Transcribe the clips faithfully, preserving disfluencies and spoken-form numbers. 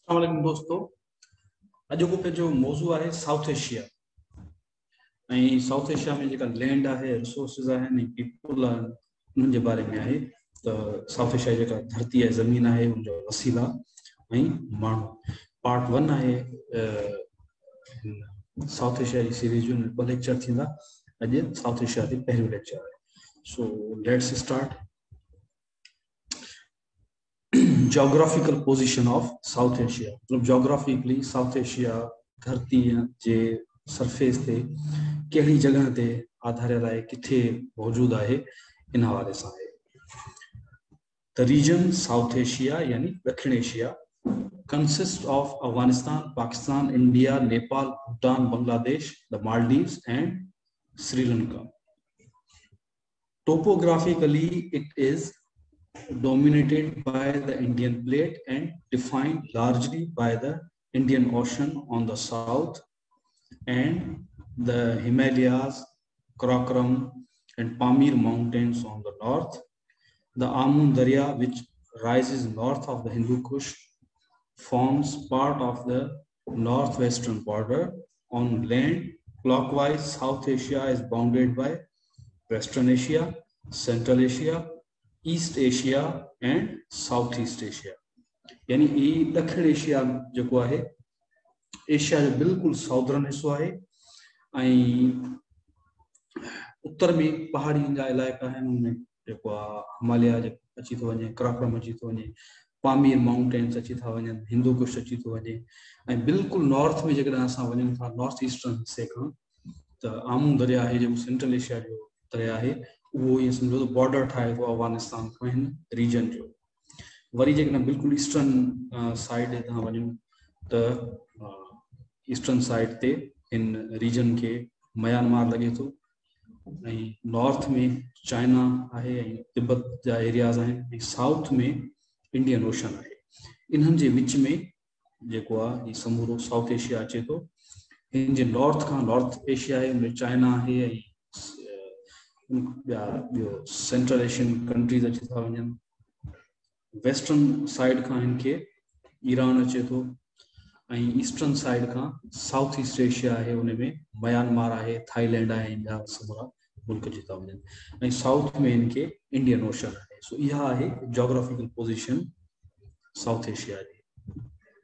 अस्सलाम वालेकुम दोस्तों। अॼु को जो मौज़ू आहे साउथ एशिया ऐं साउथ एशिया में जेका लैंड आहे, रिसोर्सिस आहिनि, पीपल आहिनि, उन्हनि जे बारे में आहे। त साउथ एशिया जेका धरती आहे, ज़मीन आहे, उनजो वसीला ऐं माण्हू। पार्ट वन आहे साउथ एशिया जी सीरीज जो ॿ लेक्चर थींदा। अॼु साउथ एशिया ते पहिरियों लेक्चर आहे। So let's start. Geographical position of South Asia। मतलब geographically South Asia धरती जे सरफेस ते कहिड़ी जगह ते आधारित आहे, किथे मौजूद आहे, इन हवाले सां आहे। The region South Asia यानी दक्षिण Asia consists of Afghanistan, Pakistan, India, Nepal, Bhutan, Bangladesh, the Maldives and Sri Lanka। Topographically it is dominated by the Indian plate and defined largely by the Indian Ocean on the south and the Himalayas, Karakoram and Pamir mountains on the north. The Amun Darya, which rises north of the Hindu Kush, forms part of the northwestern border. On land, clockwise, South Asia is bounded by Western Asia, Central Asia, east Asia and south east Asia. यानी ये दक्षिण Asia जो है, Asia जो बिल्कुल southern हिस्सो है। उत्तर में पहाड़ी जा इलाइका है, उनमें जो हिमालय अची तो वने, कराकोरम अची तो वने, पामीर माउंटेन्स अची था वने, हिंदू कुश अची तो वने। बिल्कुल नॉर्थ में जगह असां वञूं था, नॉर्थ ईस्टर्न हिस्से खां, त आमू दरिया है जो सेंट्रल एशिया जो दरिया है, वो ये समझो तो बॉर्डर ठाए तो अफगानिस्तान को हिन रीजन जो। वरी जेकॾहिं बिल्कुल ईस्टर्न साइड तव्हां वञो त ईस्टर्न साइड ते हिन रीजन के म्यांमार लगे तो, नॉर्थ में चाइना है, तिब्बत जा एरियाज आहिनि, साउथ में इंडियन ओशन है। इन्हनि जे विच में जेको आहे ये समूरो साउथ एशिया अचे तो। हिन जे नॉर्थ खां नॉर्थ एशिया है, उनमें चाइना है, सेंट्रल एशियन कंट्रीज अची था वञनि। वेस्टर्न साइड खां इनके ईरान अचे तो, ईस्टर्न साइड खां साउथ ईस्ट एशिया है, उनमें म्यांमार है, थाईलैंड है, इंडिया समूरा मुल्क अची था वञनि। साउथ में इनके इंडियन ओशन है। सो यह है जोग्राफिकल पोजीशन साउथ एशिया जी।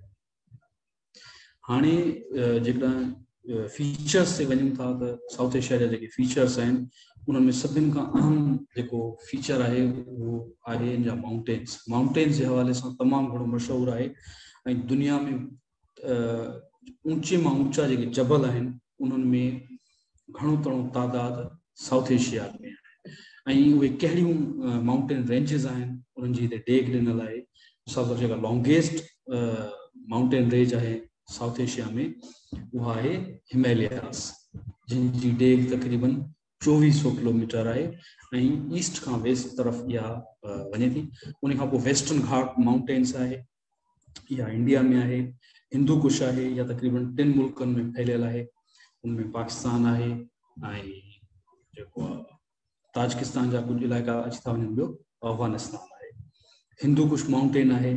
हाणे जेकॾहिं फीचर्स से वञूं था त साउथ एशिया जा जेके फीचर्स आहिनि, उनमें सभिनि खां अहम जेको फीचर आहे वो आहे इन जा माउंटेन्स। माउंटेन्स जे हवाले सां तमामु घणो मशहूरु आहे ऐं दुनिया में ऊंचे मां ऊंचा जेके जबल आहिनि, उन्हनि में घणो तणो तादाद साउथ एशिया में आहे। ऐं उहे कहिड़ियूं माउंटेन रेंजिस आहिनि, उन्हनि जी हिते डेग ॾिनल आहे। मिसाल तौर जेका लॉन्गेस्ट माउंटेन रेंज आहे साउथ एशिया में, वो है हिमालयास, जिन जी डेग तकरीबन चौबीस सौ किलोमीटर है। ईस्ट का वेस्ट तरफ या वने थी। उन वेस्टर्न घाट माउंटेन्स है, या इंडिया में है। हिंदू कुश है, या तकरीबन टिन मुल्कन में फैलियल है। उनमें पाकिस्तान है, ताजिकिस्तान जा कुछ इलाइका अची था वञनि, अफगानिस्तान है। हिंदू कुश माउंटेन है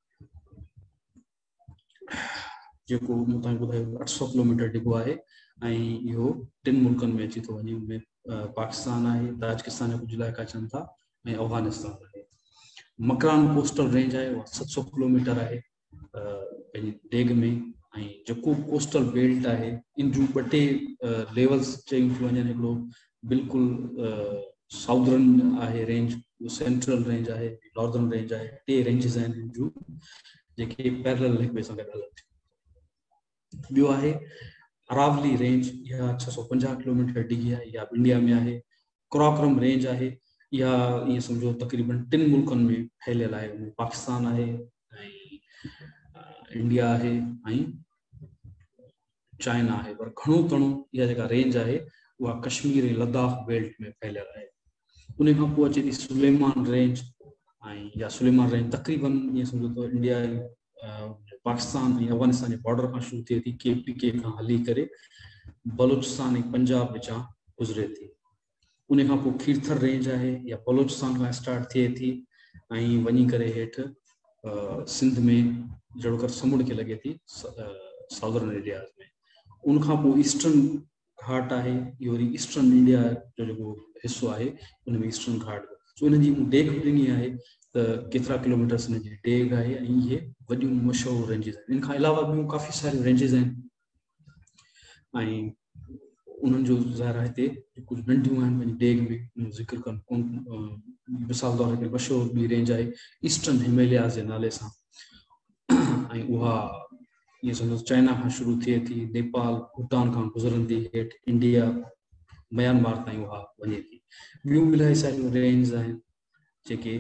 जो ॿुधायो अठ सौ किलोमीटर डिघो है, इहो टिन मुल्कन में अची तो वञे। उनमें पाकिस्तान है, ताजिकिस्तान जा कुछ इलाइका अचन था, अफगानिस्तान है। मकरान कोस्टल रेंज है, वह सत सौ किलोमीटर है डेग में। जो कोस्टल बेल्ट है, इन जूं ॿ टे लेवल्स चई थी वञनि। हिकिड़ो बिल्कुल साउदर्न है रेंज, सेंट्रल रेंज है, नॉर्दर्न रेंज है। टे रेंजिस आहिनि इन जूं जेके पैरेलल हिक ॿिए सां गॾु हलनि थियूं। ॿियो आहे अरावली रेंज, यह छह सौ पंजाह किलोमीटर डिघी है, या इंडिया में है। कराकोरम रेंज है, या ये समझो तकरीबन टिन मुल्कन में फैलियल है। उनमें पाकिस्तान है, इंडिया है, चाइना है। पर घणो तणो यह जेका रेंज है वह कश्मीर ऐं लद्दाख बेल्ट में फैलियल है। उन खां पोइ अचे थी सुलेमान रेंज, या सुलेमान रेंज तकरीबन ये समझो तो इंडिया पाकिस्तान ऐं अफगानिस्तान के बॉर्डर का शुरू थिए थी, के पी के खां हली करे बलूचिस्तान ऐं पंजाब विचां गुज़रे थी। उन खां पोइ खीरथर रेंज है, या बलूचिस्तान खां स्टार्ट थिए थी ऐं वञी करे हेठि सिंध में जहिड़ो कर समुंड खे लॻे थी साउदर्न एरियाज़ में। उनखां पोइ ईस्टर्न घाट आहे, इहो वरी ईस्टर्न इंडिया जो जेको हिसो आहे उन में ईस्टर्न घाट। सो इन जी डेग ॾिनी आहे त केतिरा किलोमीटर्स इन जी डेग आहे, ऐं इहे वॾियूं मशहूरु रेंजिस आहिनि। इन खां अलावा ॿियूं काफ़ी सारियूं रेंजिस आहिनि, ऐं उन्हनि जो ज़ाहिर आहे हिते कुझु नंढियूं आहिनि पंहिंजी डेग में ज़िक्र कनि कोन। मिसाल तौर ते मशहूरु ॿी रेंज आहे ईस्टर्न हिमालयाज़ जे नाले सां, ऐं उहा ईअं सम्झो चाइना खां शुरू थिए थी, नेपाल भूटान खां गुज़रंदी हेठि इंडिया म्यांमार ताईं उहा वञे थी। ॿियूं इलाही सारियूं रेंज आहिनि जेके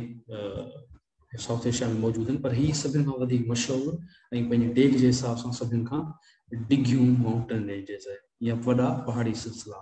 साउथ एशिया में मौजूदु आहिनि, पर हीअ सभिनि खां वधीक मशहूरु ऐं पंहिंजी डेग जे हिसाब सां सभिनि खां डिघियूं माउंटेन रेंजिस आहे या वॾा पहाड़ी सिलसिला।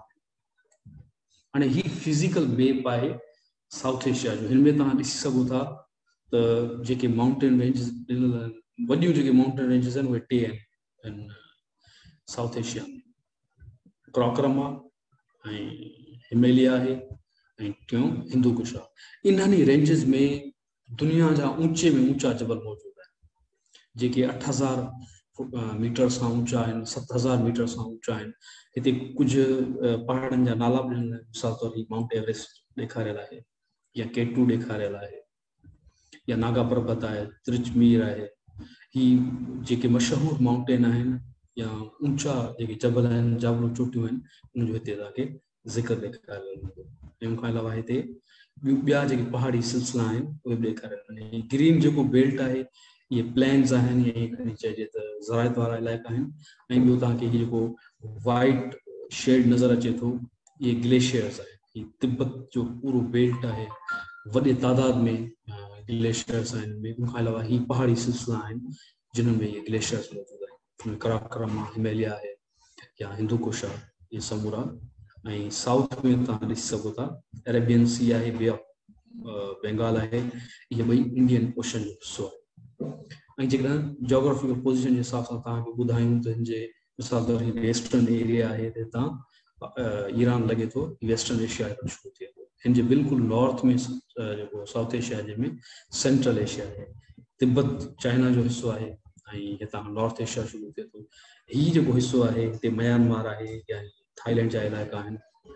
हाणे हीअ फिज़िकल मैप आहे साउथ एशिया जो। हिन में तव्हां ॾिसी सघो था त जेके माउंटेन रेंजिस ॾिनल आहिनि, वॾियूं जेके माउंटेन रेंजिस आहिनि उहे टे आहिनि साउथ एशिया में, क्राकरम आहे ऐं हिमालय आहे ऐं टियों हिंदू कुश आहे। इन्हनि रेंजिस में दुनिया जा ऊंचे में ऊंचा जबल मौजूदु आहिनि जेके अठ हज़ार मीटर सां ऊंचा आहिनि, सत हज़ार मीटर सां ऊंचा आहिनि। हिते कुझु पहाड़नि जा नाला बि ॾिनल आहिनि, मिसाल तौर ते माउंट एवरेस्ट ॾेखारियल आहे, या केटू ॾेखारियल आहे, या नागा पर्बत आहे, त्रिचमीर आहे। ही जेके मशहूरु माउंटेन आहिनि या ऊंचा जेके जबल आहिनि, जाबलूं चोटियूं आहिनि, उनजो हिते तव्हांखे ज़िक्र ॾेखारियल हूंदो। इन खां अलावा हिते ॿियूं ॿिया जेके पहाड़ी सिलसिला आहिनि उहे बि ॾेखारियल आहिनि। ग्रीन जेको बेल्ट आहे इहे प्लेन्स आहिनि, या ईअं चइजे त ज़राइत वारा इलाइक़ा आहिनि। ऐं ॿियो तव्हांखे हीअ जेको वाइट शेड नज़र अचे थो, इहे ग्लेशियर्स आहे। हीअ तिब्बत जो पूरो बेल्ट आहे, वॾे तादाद में ग्लेशियर्स आहिनि। उन खां अलावा हीअ पहाड़ी सिलसिला आहिनि जिन्हनि में इहे ग्लेशियर्स मौजूदु आहिनि। क्राकरम आहे, हिमालय आहे, या हिंदू कुश आहे, इहे समूरा। ऐं साउथ में तव्हां ॾिसी सघो था अरेबियन सी आहे, बे ऑफ बंगाल आहे, इहे ॿई इंडियन ओशन जो हिसो आहे। ऐं जेकॾहिं जोग्राफिकल पोज़ीशन जे हिसाब सां तव्हांखे ॿुधायूं त हिन जे मिसाल तौर ते वेस्टर्न एरिया आहे, हितां ईरान लॻे थो वेस्टर्न एशिया खां शुरू थिए थो। हिन जे बिल्कुलु नॉर्थ में जेको साउथ एशिया जे में सेंट्रल एशिया आहे, तिब्बत चाइना जो हिसो आहे, ऐं हितां नॉर्थ एशिया शुरू थिए थो। हीउ जेको हिसो आहे हिते म्यांमार आहे या थाईलैंड जा इलाइक़ा आहिनि।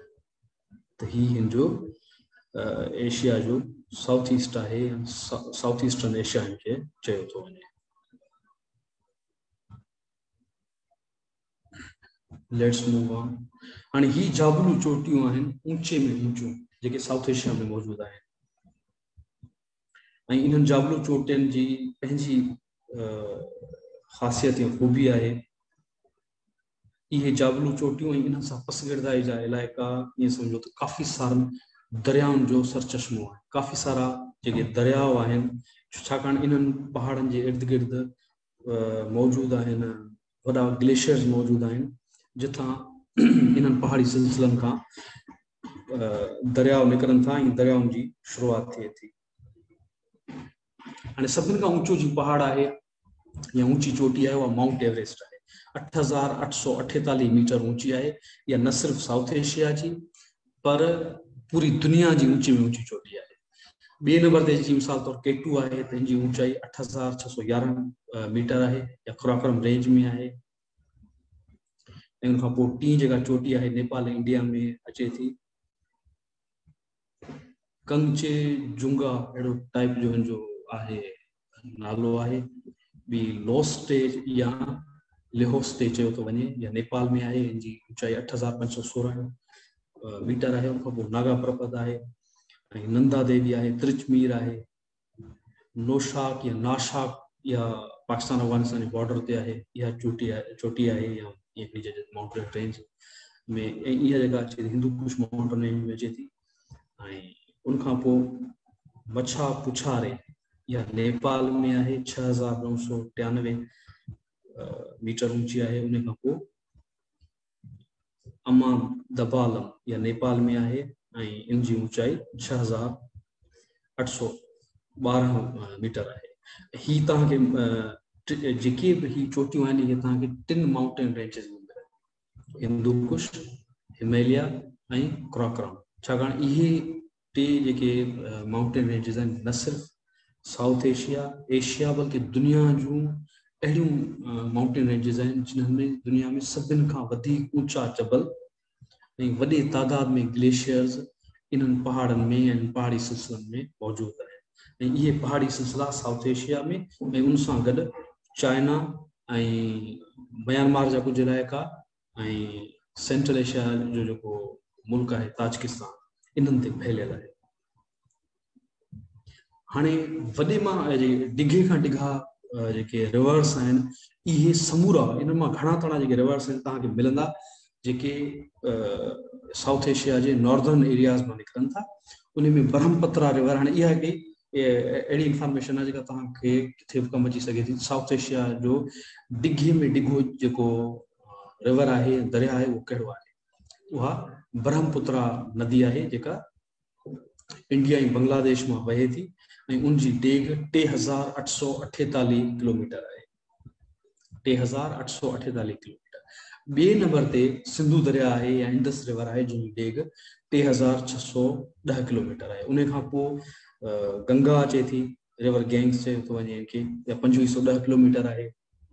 त हीउ हिन जो एशिया जो साउथ ईस्ट आहे, साउथ ईस्टर्न एशिया खे चयो थो वञे। Let's move on. हाणे ही जाबलू चोटियूं आहिनि ऊंचे में ऊंचियूं जेके साउथ एशिया में मौजूदु आहिनि, ऐं इन्हनि जाबलू चोटियुनि जी पंहिंजी ख़ासियत या ख़ूबी आहे। इहे जाबलू चोटियूं ऐं इन्हनि सां पसगिरदाई जा इलाइक़ा, ईअं सम्झो त काफ़ी सारनि दरियाउनि जो सरचश्मो आहे। काफ़ी सारा जेके दरियाव आहिनि, छाकाणि इन्हनि पहाड़नि जे इर्द गिर्द मौजूदु आहिनि वॾा ग्लेशियर्स मौजूदु आहिनि, जिथां इन्हनि पहाड़ी सिलसिलनि खां दरियाव निकिरनि था ऐं दरियाउनि जी शुरूआति थिए थी। हाणे सभिनि खां ऊंचो जी पहाड़ आहे या ऊंची चोटी आहे उहा माउंट एवरेस्ट आहे। अठ हज़ार अठ सौ अठेतालीह मीटर ऊंची आहे। इहा न सिर्फ़ु साउथ एशिया जी पर पूरी दुनिया जी ऊंची में ऊंची चोटी आहे। ॿिए नंबर ते जी मिसाल तौर केटू आहे, तंहिंजी ऊंचाई अठ हज़ार छह सौ यारहं मीटर आहे या क्राकरम रेंज में आहे। ऐं उनखां पोइ टी जेका चोटी आहे नेपाल ऐं इंडिया में अचे थी। कंचे जुंगा अहिड़ो टाइप जो हिनजो आहे नालो आहे। ॿी लोस्टे या लेहोस्टे चयो थो वञे, या नेपाल में आहे। हिन जी ऊंचाई अठ हज़ार पंज सौ सोरहं मीटर आहे। उनखां पोइ नागा पर्बत आहे ऐं नंदा देवी आहे, त्रिचमीर आहे, नौशाक या नाशाक या पाकिस्तान अफगानिस्तान जे बॉर्डर ते आहे। इहा चोटी आहे चोटी आहे या ईअं माउंटेन रेंज में। ऐं इहा जेका अचे थी हिंदू कुश माउंटेन रेंज में अचे थी। ऐं उनखां पोइ मछा पुछारे या नेपाल में आहे, छह हज़ार नौ सौ टियानवे मीटर ऊंची आहे। उन खां पोइ अमा दबालम या नेपाल में आहे ऐं इन जी ऊंचाई छह हज़ार अठ सौ ॿारहं मीटर आहे। ही तव्हांखे जेके बि ही चोटियूं आहिनि इहे तव्हांखे टिनि माउंटेन रेंजिस में मिलनि, हिंदू कुश, हिमालय ऐं क्राकरम। छाकाणि इहे टे जेके माउंटेन रेंजिस आहिनि न सिर्फ़ु साउथ एशिया एशिया बल्कि दुनिया जूं अहिड़ियूं माउंटेन रेंजिस आहिनि जिन्हनि में दुनिया में सभिनि खां वधीक ऊंचा जबल ऐं वॾे तादाद में ग्लेशियर्स इन्हनि पहाड़नि में ऐं पहाड़ी सिलसिलनि में मौजूदु आहिनि। ऐं इहे पहाड़ी सिलसिला साउथ एशिया में ऐं उन सां गॾु चाइना ऐं म्यांमार जा कुझु इलाइक़ा ऐं सेंट्रल एशिया जो जेको मुल्क आहे ताजिकिस्तान इन्हनि ते फैलियल आहे। हाणे वॾे मां डिघे खां डिघा जेके रिवर्स आहिनि इहे समूरा इन मां घणा तणा जेके रिवर्स आहिनि तव्हांखे मिलंदा जेके साउथ एशिया जे नॉर्दर्न एरियाज़ मां निकिरनि था। उन में ब्रह्मपुत्रा रिवर, हाणे इहा हिकिड़ी अहिड़ी इंफॉर्मेशन आहे जेका तव्हांखे किथे बि कमु अची सघे थी। साउथ एशिया जो डिघे में डिघो जेको रिवर आहे दरिया आहे उहो कहिड़ो आहे, उहा ब्रह्मपुत्रा नदी आहे जेका इंडिया ऐं बांग्लादेश मां वहे थी ऐं उनजी डेघ टे हज़ार अठ सौ अठेतालीह किलोमीटर आहे, टे हज़ार अठ सौ अठेतालीह किलोमीटर। ॿिए नंबर ते सिंधु दरिया आहे या इंडस रिवर आहे जंहिंजी डेघ टे हज़ार छह सौ ॾह किलोमीटर आहे। उन खां पोइ गंगा अचे थी, रिवर गैंग्स चयो थो वञे कि या पंजवीह सौ ॾह किलोमीटर आहे।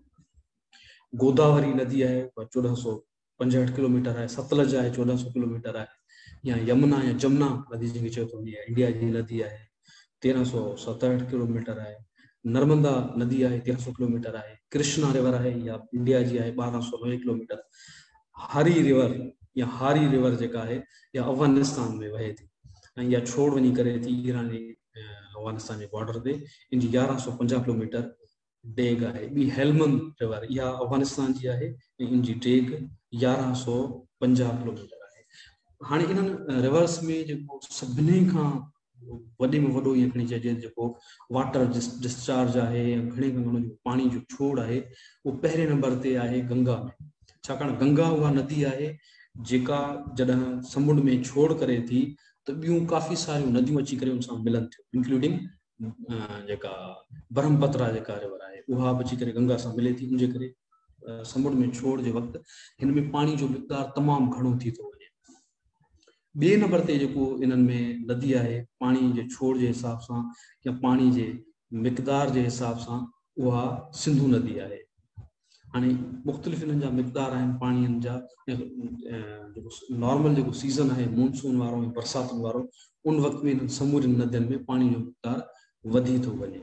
गोदावरी नदी आहे चोॾहं सौ पंजहठि किलोमीटर आहे। सतलज आहे चोॾहं सौ किलोमीटर आहे। या यमुना या जमुना नदी जंहिंखे चयो थो वञे इंडिया जी नदी आहे तेरहं सौ सतहठि किलोमीटर आहे। नर्मदा नदी आहे तेरहं सौ किलोमीटर आहे। कृष्णा रिवर आहे या इंडिया जी आहे ॿारहं सौ नवे किलोमीटर। हारी रिवर या हारी रिवर जेका आहे या अफगानिस्तान में वहे थी ऐं या छोड़ वञी करे थी ईरान अफगानिस्तान जे बॉर्डर ते, इन जी यारहं सौ पंजाह किलोमीटर डेघ आहे। ॿी हेलमंद रिवर इहा अफगानिस्तान जी आहे ऐं इन जी डेघ यारहं सौ पंजाह किलोमीटर आहे। हाणे इन्हनि रिवर्स में जेको सभिनी खां वॾे में वॾो ईअं खणी चइजे जेको वाटर डिस्चार्ज आहे या घणे खां घणो पाणी जो छोड़ आहे उहो पहिरें नंबर ते आहे गंगा में। छाकाणि गंगा उहा नदी आहे जेका जॾहिं समुंड में छोड़ करे थी त ॿियूं काफ़ी सारियूं नदियूं अची करे उन सां मिलनि थियूं, इंक्लूडिंग जेका ब्रह्मपुत्रा जेका रिवर आहे उहा बि अची करे गंगा सां मिले थी। उनजे करे समुंड में छोड़ जे वक़्तु हिन में पाणी जो मिक़दार तमामु घणो थी थो वञे। ॿिए नंबर ते जेको इन्हनि में नदी आहे पाणी जे छोड़ जे हिसाब सां या पाणी जे मिक़दार जे हिसाब सां उहा सिंधु नदी आहे। हाणे मुख़्तलिफ़ इन्हनि जा मिक़दार आहिनि पाणीअ जा। जेको नॉर्मल जेको सीज़न आहे मानसून वारो ऐं बरसातुनि वारो उन वक़्त में इन्हनि समूरनि नदियुनि में पाणी जो मिक़दार वधी थो वञे।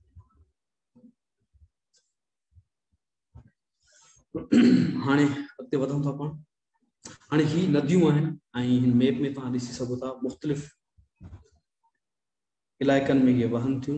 हाणे अॻिते वधूं था पाण। हाणे ही नदियूं आहिनि ऐं हिन मैप में तव्हां ॾिसी सघो था मुख़्तलिफ़ इलाइक़नि में इहे वहनि थियूं।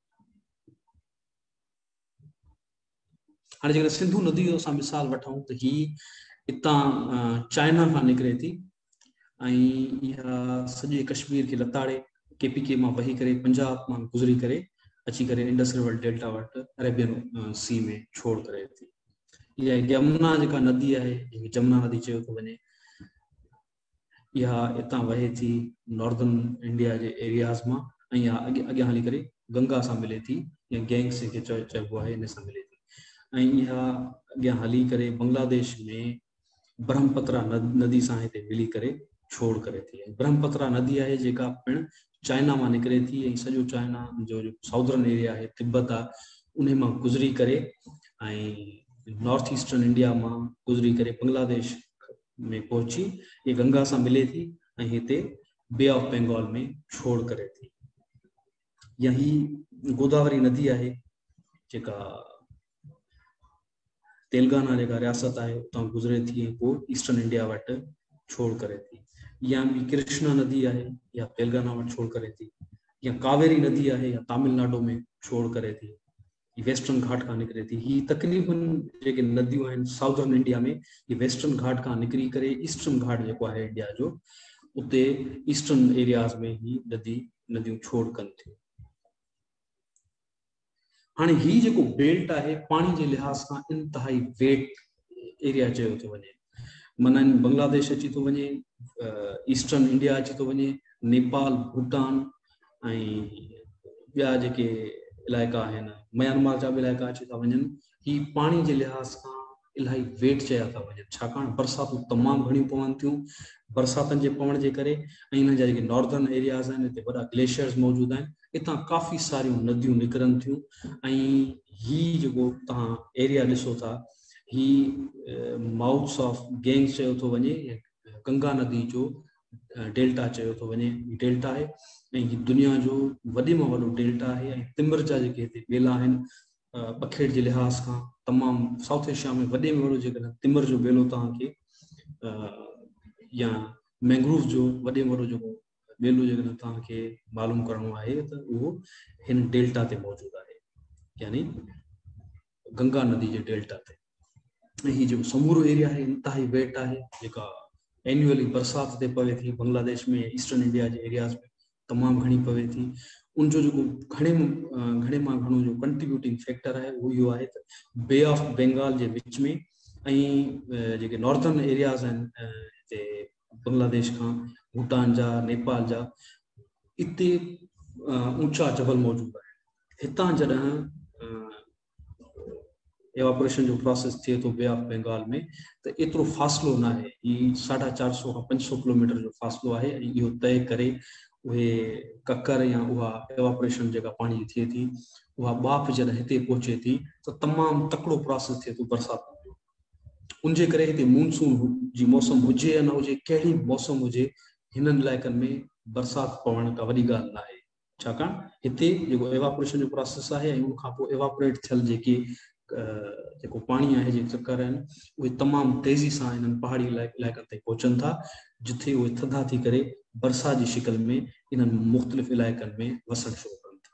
हाणे जेकर सिंधु नदी जो असां मिसाल वठूं त ही हितां चाइना खां निकिरे थी ऐं इहा सॼे कश्मीर खे लताड़े केपी के मां वही करे पंजाब मां गुज़री करे अची करे इंडस रिवर डेल्टा वटि अरेबियन सी में छोड़ करे थी। इहा यमुना जेका नदी आहे जंहिंखे जमुना नदी चयो थो वञे इहा हितां वहे थी नॉर्दर्न इंडिया जे एरियाज़ मां ऐं इहा अॻियां अॻियां हली करे गंगा सां मिले थी या गैंग्स जंहिंखे चयो चइबो आहे इन सां मिले थी ऐं इहा अॻियां हली करे बांग्लादेश में ब्रह्मपुत्रा नदी सां हिते मिली करे छोड़ करे थी। ब्रह्मपुत्रा नदी आहे जेका पिणु चाइना मां निकिरे थी ऐं सॼो चाइना जो साउदर्न एरिया आहे तिब्बत आहे उन मां गुज़री करे ऐं नॉर्थ ईस्टर्न इंडिया मां गुज़री करे बांग्लादेश में पहुची ये गंगा सां मिले थी ऐं हिते बे ऑफ बंगाल में छोड़ करे थी। यही गोदावरी नदी आहे जेका तेलंगाना जेका रियासत आहे उतां गुज़रे थी ऐं पोइ ईस्टर्न इंडिया वटि छोड़ करे थी। या ॿी कृष्णा नदी आहे या तेलंगाना वटि छोड़ करे थी या कावेरी नदी आहे या तमिलनाडु में छोड़ करे थी। वेस्टर्न घाट खां निकिरे थी। ही तकरीबन जेके नदियूं आहिनि साउदर्न इंडिया में ये वेस्टर्न घाट खां निकिरी करे ईस्टर्न घाट जेको आहे इंडिया जो उते ईस्टर्न एरियाज़ में ही नदी नदियूं छोड़ कनि थियूं। हाणे ही जेको बेल्ट आहे पाणी जे लिहाज़ सां इंतहाई वेट एरिया चयो थो वञे। माना बांग्लादेश अची थो वञे, ईस्टर्न इंडिया अची थो वञे, नेपाल, भूटान ऐं ॿिया जेके इलाइक़ा आहिनि म्यांमार जा बि इलाइक़ा अची था वञनि। ही पाणी जे लिहाज़ सां इलाही वेट चया था वञनि छाकाणि बरसातूं तमामु घणियूं पवनि थियूं। बरसातनि जे पवण जे करे ऐं हिन जा जेके नॉर्दर्न एरियाज़ आहिनि हिते वॾा ग्लेशियर्स मौजूदु आहिनि। हितां काफ़ी सारियूं नदियूं निकिरनि थियूं ऐं ही जो तव्हां एरिया ॾिसो था ही माउथ्स ऑफ गैंग्स चयो थो वञे, गंगा नदी जो डेल्टा चयो थो वञे, डेल्टा आहे ऐं ही दुनिया जो वॾे में वॾो डेल्टा आहे। ऐं तिमिर जा जेके हिते ॿेला आहिनि पखेड़ जे लिहाज़ खां तमामु साउथ एशिया में वॾे में वॾो जेकॾहिं तिमिर जो ॿेलो तव्हांखे या मैंग्रोव जो वॾे में वॾो जेको ॿेलो जेकॾहिं तव्हांखे मालूम करणो आहे त उहो हिन डेल्टा ते मौजूदु आहे, यानी गंगा नदी जे डेल्टा ते। ऐं हीउ जेको समूरो एरिया आहे इंतिहाई वेट आहे, जेका एन्युअली बरसाति ते पवे थी बांग्लादेश में, ईस्टर्न इंडिया जे एरियाज़ में तमामु घणी पवे थी। उनजो जेको घणे घणे मां घणो जो कंट्रीब्यूटिंग फैक्टर आहे उहो इहो आहे त बे ऑफ बंगाल जे विच में ऐं जेके नॉर्दर्न एरियाज़ आहिनि हिते बांग्लादेश खां, भूटान जा, नेपाल जा, इते ऊंचा जबल मौजूदु आहे। हितां जॾहिं एवापोरेशन जो प्रोसेस थिए थो बे ऑफ बंगाल में त एतिरो फ़ासिलो न आहे, हीउ साढा चारि सौ खां पंज सौ किलोमीटर जो फ़ासिलो आहे। ऐं इहो तय करे उहे ककर या उहा एवापोरेशन जेका पाणी जी थिए थी उहा बाफ़ जॾहिं हिते पहुचे थी त तमामु तकिड़ो प्रोसेस थिए थो बरसाति जो। उनजे करे हिते मानसून जी मौसम हुजे या न हुजे, कहिड़ी मौसम हुजे, हिननि इलाइक़नि में बरसाति पवण का वॾी ॻाल्हि न आहे, छाकाणि हिते जेको एवापोरेशन जो प्रोसेस आहे ऐं उनखां पोइ एवापोरेट थियल जेके जेको पाणी आहे, जेके चकर आहिनि उहे तमामु तेज़ी सां हिननि पहाड़ी इलाइक़नि ते पहुचनि था, जिथे उहे थधा थी करे बरसाति जी शिकल में इन्हनि मुख़्तलिफ़ इलाइक़नि में वसणु शुरू कनि था।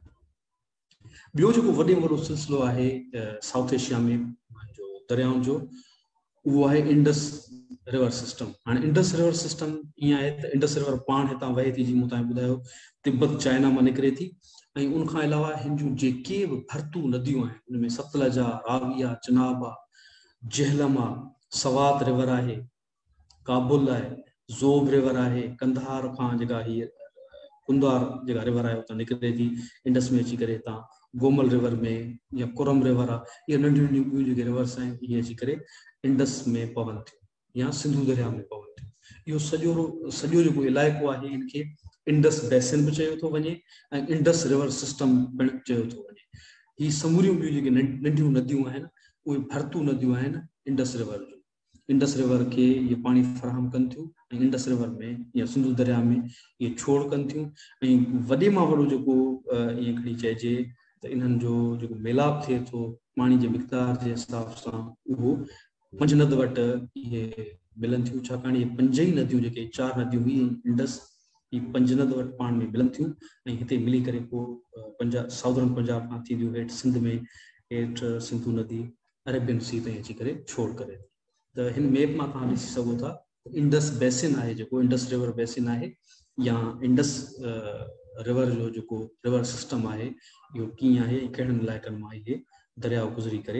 ॿियो जेको वॾे में वॾो सिलसिलो आहे साउथ एशिया में जो दरियाउनि जो, उहो आहे इंडस रिवर सिस्टम। हाणे इंडस रिवर सिस्टम ईअं आहे त इंडस रिवर पाण हितां वहे थी, जीअं मूं तव्हांखे ॿुधायो, तिब्बत चाइना मां निकिरे थी। ऐं उनखां अलावा हिन जूं जेके बि भरतू नदियूं आहिनि उनमें सतलज आहे, रावी आहे, चिनाब आहे, झेलम आहे, सवात रिवर आहे, काबुल आहे, ज़ोब रिवर आहे, कंधार खां जेका हीअ कुंदार जेका रिवर आहे उतां निकिरे थी इंडस में अची करे हितां गोमल रिवर में, या कुरम रिवर आहे, इहे नंढियूं नंढियूं ॿियूं जेके रिवर्स आहिनि इहे अची करे इंडस में पवनि थियूं या सिंधु दरिया में पवनि थियूं। इहो सॼो सॼो जेको इलाइक़ो आहे इनखे इंडस बेसिन बि चयो थो वञे ऐं इंडस रिवर सिस्टम पिणु चयो थो वञे। हीअ समूरियूं ॿियूं जेके नंढियूं नदियूं आहिनि उहे भरतू नदियूं आहिनि इंडस रिवर जूं। इंडस रिवर के ये पानी फराहम कन थियूं ऐं इंडस रिवर में या सिंधु दरिया में ये छोड़ कन थियूं। ऐं वॾे मां वॾो जेको ईअं खणी चइजे त इन्हनि जो जेको मेलाप थिए थो पाणी जे मिक़दार जे हिसाब सां, उहो पंजनद वटि इहे मिलनि थियूं, छाकाणि इहे पंज ई नदियूं जेके चारि नदियूं हुई इंडस, ही पंजनद वटि पाण में मिलनि थियूं ऐं हिते मिली करे पोइ पंजाब साउदर्न पंजाब खां थींदियूं हेठि सिंध में, हेठि सिंधु नदी अरेबियन सी ताईं अची करे छोड़ करे। त हिन मैप में तव्हां ॾिसी सघो था इंडस बेसिन आहे जेको इंडस रिवर बेसिन आहे, या इंडस रिवर जो जेको रिवर सिस्टम आहे इहो कीअं आहे, कहिड़नि इलाइक़नि मां इहे दरियाउ गुज़री करे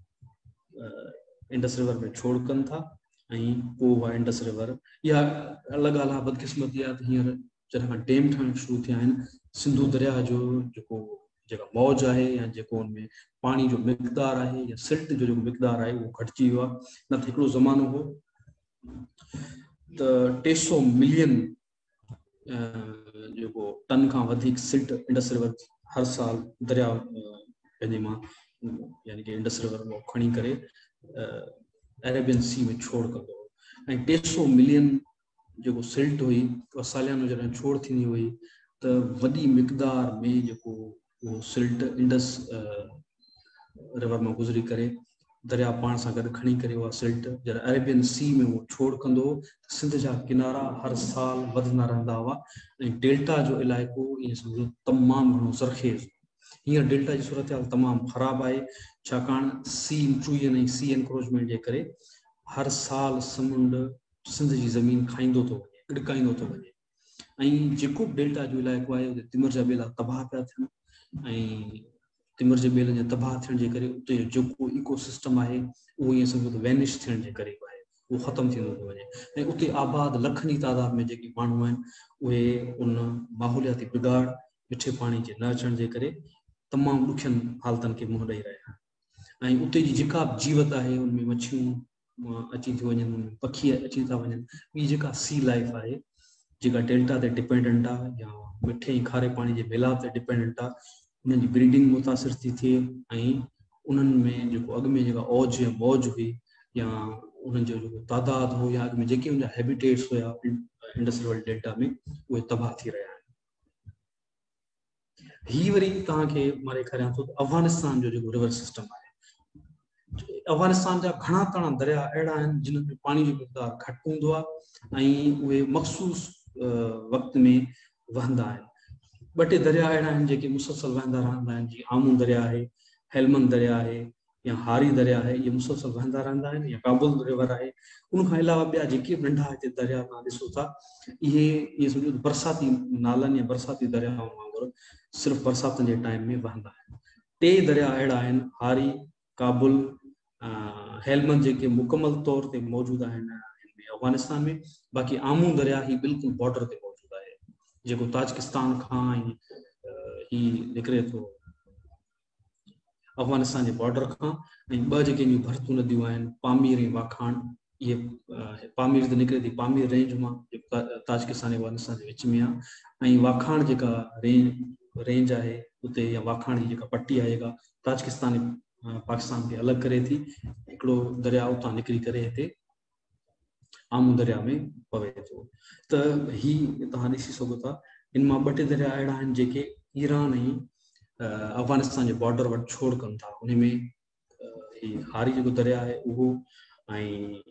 इंडस रिवर में छोड़ कनि था ऐं पोइ उहा इंडस रिवर, इहा अलॻि ॻाल्हि आहे, बदकिस्मती आहे त हींअर जॾहिं खां डैम ठहणु शुरू थिया आहिनि सिंधु दरिया जो जेको जेका मौज आहे या जेको उनमें पाणी जो मिक़दार आहे या सिल्ट जो जेको मिक़दार आहे उहो घटिजी वियो आहे। न त हिकिड़ो ज़मानो हो त टे सौ मिलियन जेको टन खां वधीक सिल्ट इंडस रिवर हर साल दरिया पंहिंजे मां यानी कि इंडस रिवर में खणी करे अरेबियन सी में छोड़ कंदो हो। ऐं टे सौ मिलियन जेको सिल्ट हुई उहा सालियानो जॾहिं छोड़ थींदी हुई त वॾी मिक़दार में जेको उहो सिल्ट इंडस रिवर में गुज़री करे दरिया पाण सां गॾु खणी करे उहा सिल्ट जॾहिं अरेबियन सी में उहो छोड़ कंदो हो, सिंध जा किनारा हर साल वधंदा रहंदा हुआ ऐं डेल्टा जो इलाइक़ो ईअं सम्झो तमामु घणो ज़रखेज़। हींअर डेल्टा जी सूरत हाल तमामु ख़राबु आहे, छाकाणि सी इंट्रूजन ऐं सी एनक्रोचमेंट जे करे हर साल समुंड सिंध जी ज़मीन खाईंदो थो वञे, ॾिकाईंदो थो वञे। ऐं जेको बि डेल्टा जो इलाइक़ो आहे उते तिमिर जा ॿेला तबाह पिया थियनि ऐं तिमिर जे ॿेलनि जे तबाह थियण जे करे उते जेको इको सिस्टम आहे उहो ईअं सम्झो त वैनिश थियण जे करे आहे, उहो ख़तमु थींदो थो वञे। ऐं उते आबाद लखनि जी तादाद में जेके माण्हू आहिनि उहे उन माहौलियाती बिगाड़, मिठे पाणी जे न अचण जे करे तमामु ॾुखियनि हालतनि खे मुंहुं ॾेई रहिया आहिनि। ऐं उते जी जेका बि जीवत आहे उनमें मच्छियूं अची थियूं वञनि, पखी अची था वञनि, ॿी जेका सी लाइफ आहे जेका डेल्टा ते डिपेंडेंट आहे या मिठे ऐं खारे पाणी जे मिलाप ते डिपेंडेंट आहे, उन्हनि जी ब्रीडिंग मुतासिर थी थिए ऐं उन्हनि में जेको अॻु में जेका औज या मौज हुई या उन्हनि जो जेको तादाद हो या अॻु में जेके उनजा हैबिटेट्स हुया इंडस रिवर डेल्टा में उहे तबाह थी रहिया आहिनि। ही वरी तव्हांखे मां ॾेखारियां थो त अफ़गानिस्तान जो जेको रिवर सिस्टम आहे, अफ़गानिस्तान जा घणा तणा दरिया अहिड़ा आहिनि जिन में पाणी जो मक़दार घटि हूंदो आहे ऐं उहे मख़सूस वक़्त में वहंदा आहिनि। ॿ टे दरिया अहिड़ा आहिनि जेके मुसलसल वहंदा रहंदा आहिनि, जीअं आमू दरिया आहे, हेलमंद दरिया आहे या हारी दरिया आहे, इहे मुसलसल वहंदा रहंदा आहिनि, या काबुल रिवर आहे। उनखां अलावा ॿिया जेके नंढा हिते दरिया तव्हां ॾिसो था, इहे इहे सम्झो बरसाती नालनि या बरसाती दरियाउनि वांगुरु सिर्फ़ु बरसातुनि जे टाइम में वहंदा आहिनि। टे दरिया अहिड़ा आहिनि, हारी, काबुल, हेलमंद, जेके मुकमल तौर ते मौजूदु आहिनि अफ़गानिस्तान में। बाक़ी आमू दरिया ही बिल्कुलु बॉर्डर ते मौजूदु आहे, जेको ताजिकिस्तान खां ही निकिरे थो अफ़गानिस्तान जे बॉर्डर खां। ऐं ॿ जेके भरतू नदियूं आहिनि, पामीर ऐं वाखाण, इहे पामीर त निकिरे थी पामीर रेंज मां, जेको ताजिकिस्तान ऐं अफ़गानिस्तान जे विच में आहे, ऐं वाखाण जेका रेंज रेंज आहे उते, या वाखाण जी जेका पट्टी आहे जेका ताजिकिस्तान ऐं पाकिस्तान खे अलॻि करे थी, हिकिड़ो दरिया उतां निकिरी करे हिते आमू दरिया में पवे थो। त ही तव्हां ॾिसी सघो था, इन मां ॿ टे दरिया अहिड़ा आहिनि जेके ईरान ऐं अफ़गानिस्तान जे बॉर्डर वटि छोड़ कनि था। उन में ही हारी जेको दरिया आहे उहो, ऐं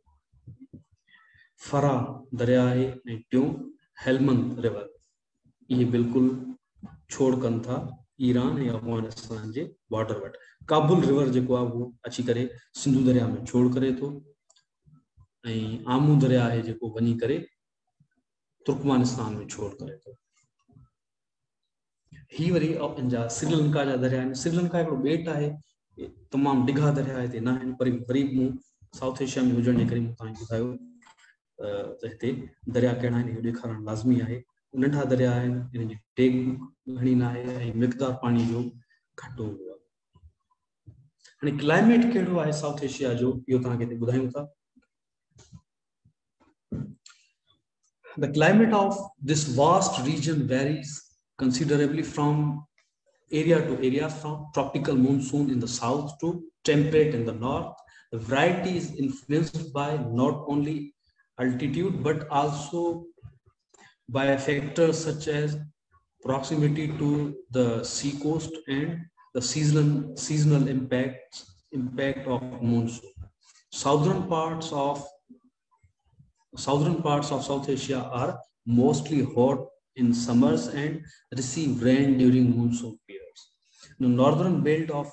फरा दरिया आहे, ऐं टियों हेलमंद रिवर, इहे बिल्कुलु छोड़ कनि था ईरान ऐं अफ़गानिस्तान जे बॉर्डर वटि। काबुल रिवर जेको आहे उहो अची करे सिंधु दरिया में छोड़ करे थो, ऐं आमू दरिया आहे जेको वञी करे तुर्कमानिस्तान में छोड़ करे थो। ही वरी जा श्रीलंका जा दरिया आहिनि। श्रीलंका हिकिड़ो ॿेट आहे, तमामु डिघा दरिया हिते न आहिनि, पर वरी मूं साउथ एशिया में हुजण जे करे मूं तव्हांखे ॿुधायो त हिते दरिया कहिड़ा आहिनि, इहो ॾेखारणु लाज़मी आहे। नंढा दरिया आहिनि, हिन जी टेक घणी न आहे ऐं मिक़दार पाणी जो घटि हूंदो आहे। हाणे क्लाइमेट कहिड़ो आहे साउथ एशिया जो, इहो तव्हांखे हिते ॿुधायूं था। The climate of this vast region varies considerably from area to area, from tropical monsoon in the south to temperate in the north. The variety is influenced by not only altitude but also by factors such as proximity to the sea coast and the seasonal seasonal impacts impact of monsoon. Southern parts of Southern parts of South Asia are mostly hot in summers and receive rain during monsoon periods. The northern belt of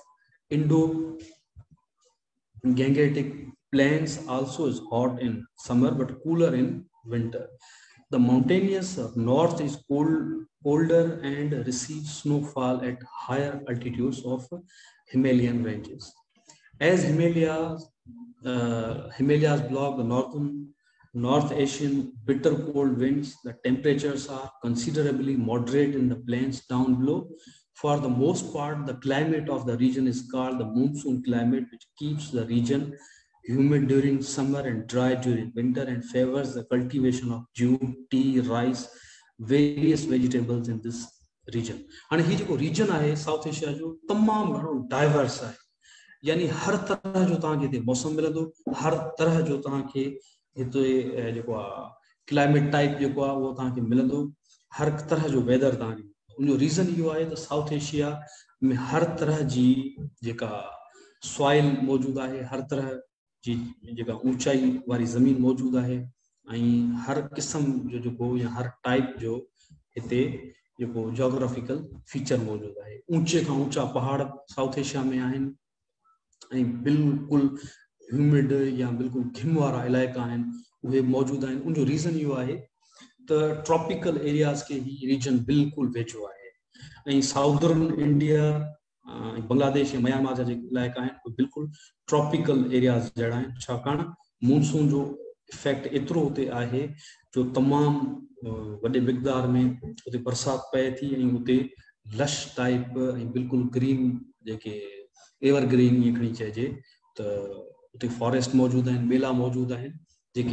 Indo-Gangetic plains also is hot in summer but cooler in winter. The mountainous north is cold, colder and receives snowfall at higher altitudes of Himalayan ranges. As Himalayas, uh, Himalayas block the northern North Asian bitter cold winds, the temperatures are considerably moderate in the plains down below. For the most part, the climate of the region is called the monsoon climate, which keeps the region humid during summer and dry during winter and favors the cultivation of jute, tea, rice, various vegetables in this region. And here the region है South Asia जो तमाम घणो diverse है, यानी हर तरह जो तव्हांखे हिते मौसम मिलंदो, हर तरह जो तव्हांखे हिते जेको आहे क्लाइमेट टाइप जेको आहे उहो तव्हांखे मिलंदो, हर तरह जो वेदर तव्हांखे। उनजो रीज़न इहो आहे त साउथ एशिया में हर तरह जी जेका सॉइल मौजूदु आहे, हर तरह जी जेका ऊचाई वारी ज़मीन मौजूदु आहे, ऐं हर क़िस्म जो जेको या हर टाइप जो हिते जेको जोग्राफिकल फीचर मौजूदु आहे। ऊचे खां ऊचा पहाड़ साउथ एशिया में आहिनि ऐं बिल्कुलु ह्यूमिड या बिल्कुलु घिम वारा इलाइक़ा आहिनि उहे मौजूदु आहिनि। उनजो रीज़न इहो आहे त ट्रॉपिकल एरियाज़ खे ही रीजन बिल्कुलु वेझो आहे, ऐं साउदर्न इंडिया बांग्लादेश ऐं म्यांमार जा जेके इलाइक़ा आहिनि उहे बिल्कुलु ट्रॉपिकल एरियाज़ जहिड़ा आहिनि, छाकाणि मूनसून जो इफेक्ट एतिरो उते आहे जो तमामु वॾे मिक़दार में उते बरसाति पए थी ऐं उते लश टाइप ऐं बिल्कुलु ग्रीन जेके एवरग्रीन ईअं खणी चइजे त उते फॉरेस्ट मौजूदु आहिनि, ॿेला मौजूदु आहिनि जेके